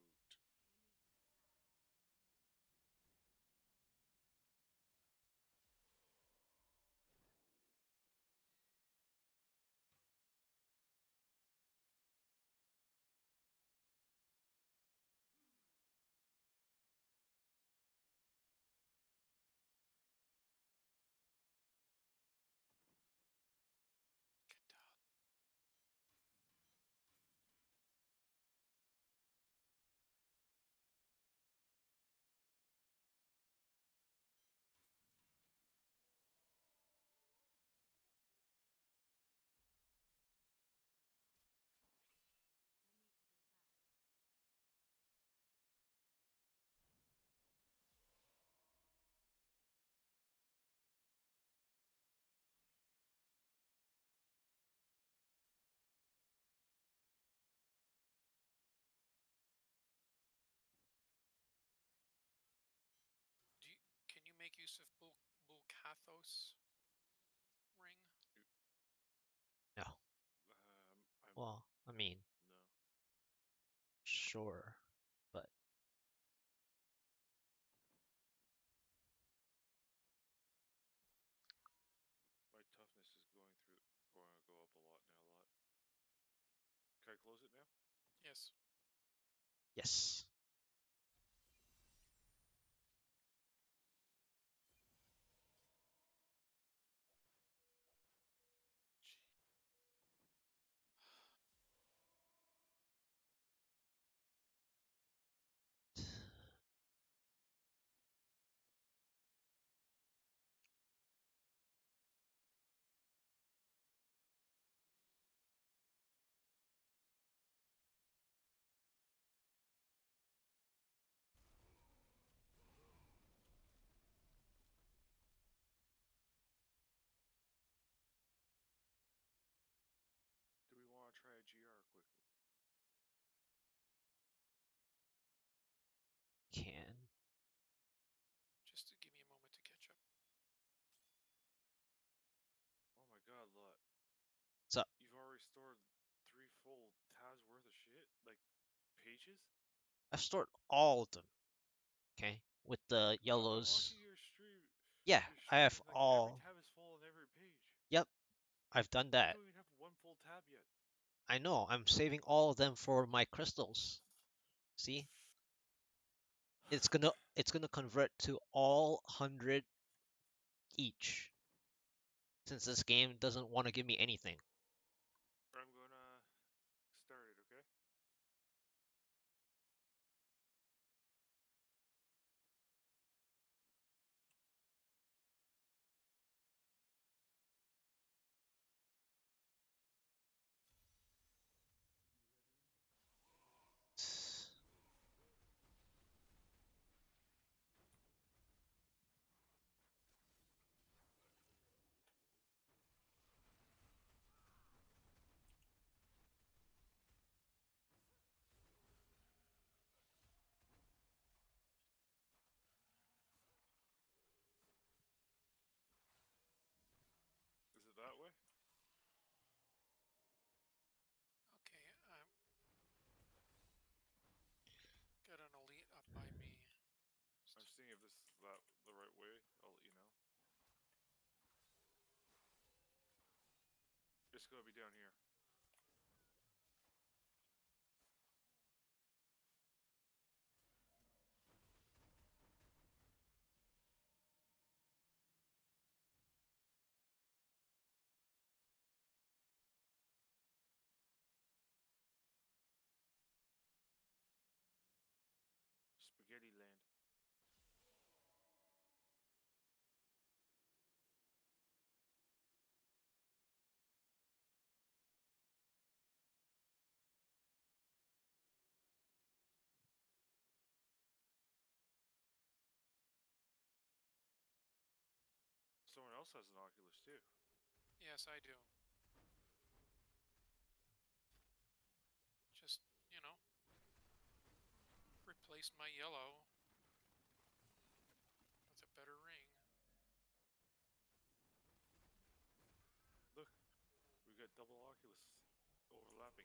use of Bul- Bulkathos ring? No. Um, I'm Well, I mean, no. sure, but My toughness is going through going to go up a lot now. A lot. Can I close it now? Yes. yes. Do we want to try a G R quickly? Can. Just to give me a moment to catch up. Oh my god, lot. So You've already stored three full tabs worth of shit? Like, pages? I've stored all of them. Okay, with the I'm yellows. watching your stream. Yeah, Your I have stream, like, every all. tab is full on every page. Yep, I've done I that. don't even have one full tab yet. I know. I'm saving all of them for my crystals. See, it's gonna it's gonna convert to all hundred each. Since this game doesn't want to give me anything. I'm gonna start it, okay? Is it that way? Okay, I'm got an elite up by me. I'm seeing if this is that the right way. I'll let you know. It's gonna be down here. Spaghetti Land. Someone else has an Oculus too. Yes, I do. Just, you know, replaced my yellow with a better ring. Look, we got double Oculus overlapping.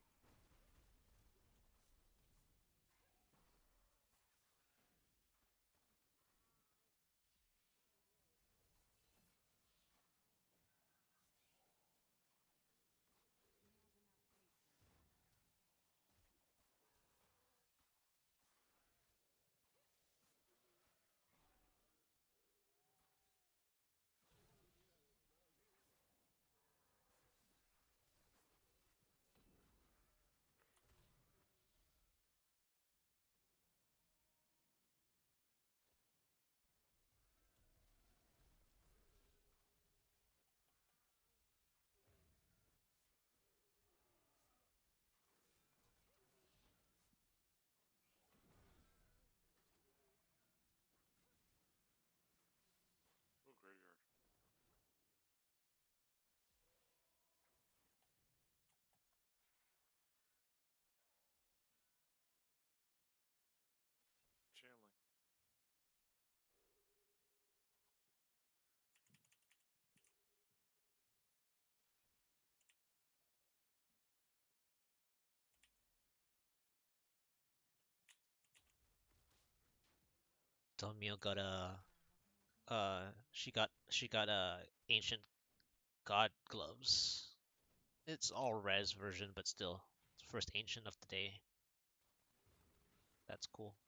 Tomio got a uh she got she got a ancient god gloves. It's all res version, but still first ancient of the day. That's cool.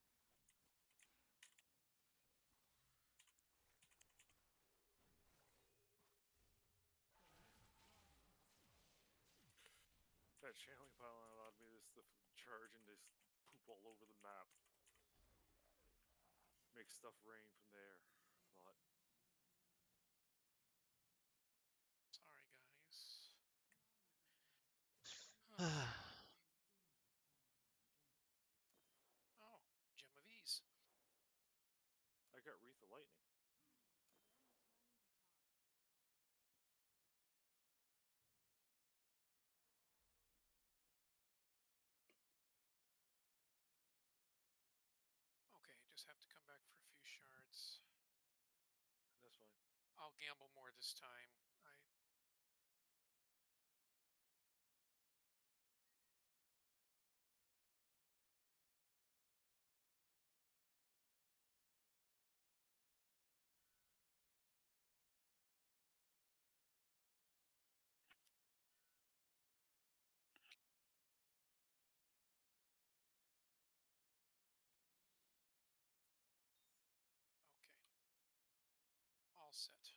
That channeling pylon allowed me to just charge and just poop all over the map. Make stuff rain from there. But Sorry, guys. Oh, Gem of Ease. I got Wreath of Lightning. Okay, just have to come back for a few shards. That's fine. I'll gamble more this time. I okay. All set.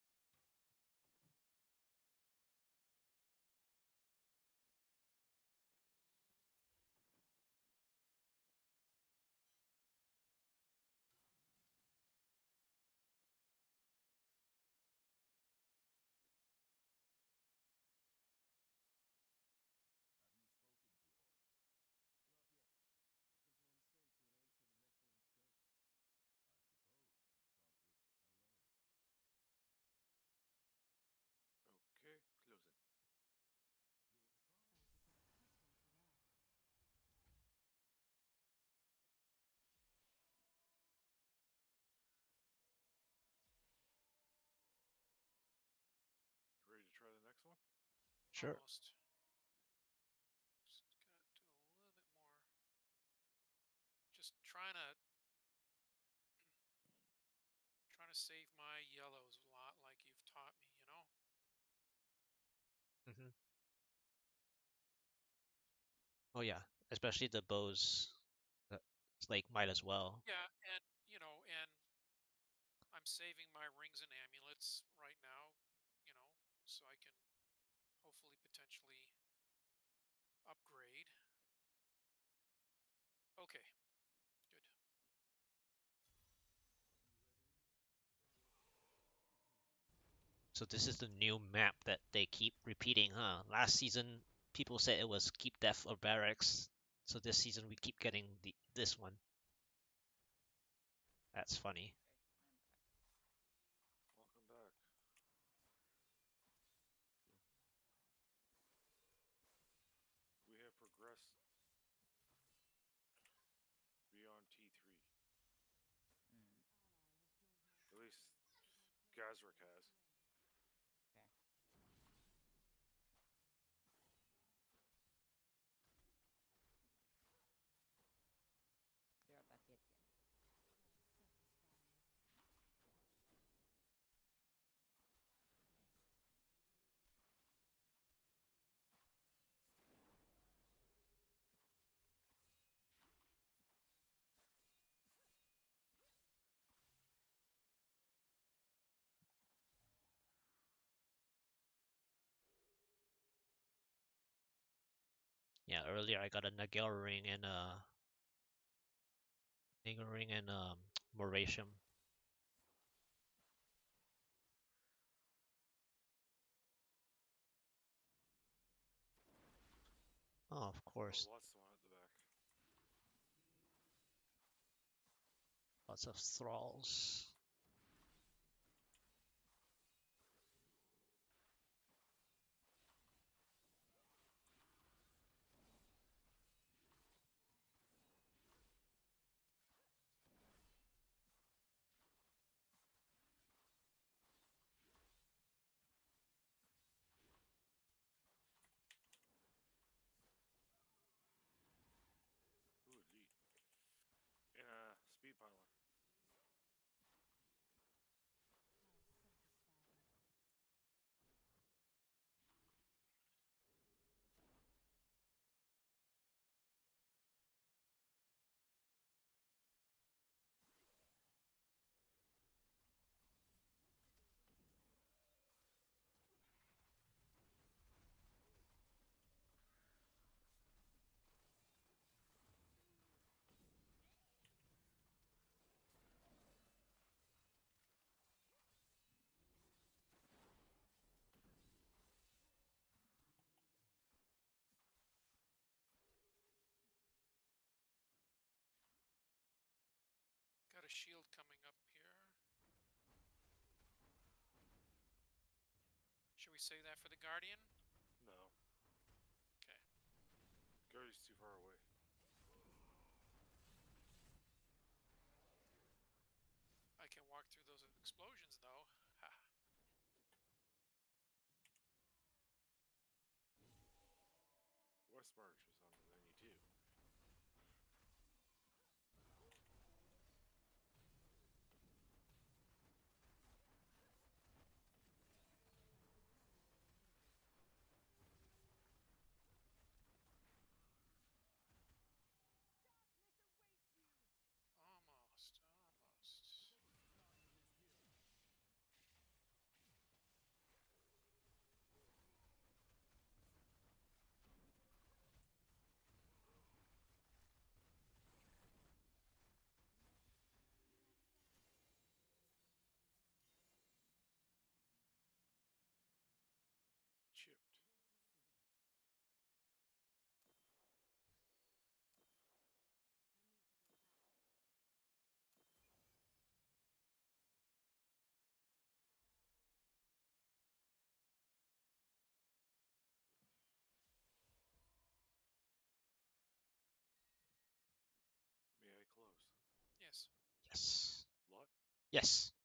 Okay, closing. Ready to try the next one? Sure. Almost. Just gotta do a little bit more. Just trying to trying to save my yellows a lot, like you've taught me. You know. hmm Oh yeah, especially the bows. uh, It's like might as well. Yeah, and you know, and I'm saving my rings and amulets right now. You know, so I can hopefully potentially upgrade. Okay, good. So this is the new map that they keep repeating, huh? Last season people said it was keep death or barracks. So this season we keep getting the this one. That's funny. Welcome back. We have progressed beyond T three. Hmm. At least Gazric has. Okay. Be right back yet again. Yeah, earlier I got a Nagel ring and a Nagel ring and um Moratium. Oh, of Oh, course. lots of one at the back. Lots of thralls. Ooh, elite. And uh, speed pylon. we say that for the Guardian? No. Okay. Guardian's too far away. I can walk through those explosions, though. Ha. West March is on the menu too. Almost, almost. Chipped. May I close? Yes. Yes. Lot? Yes.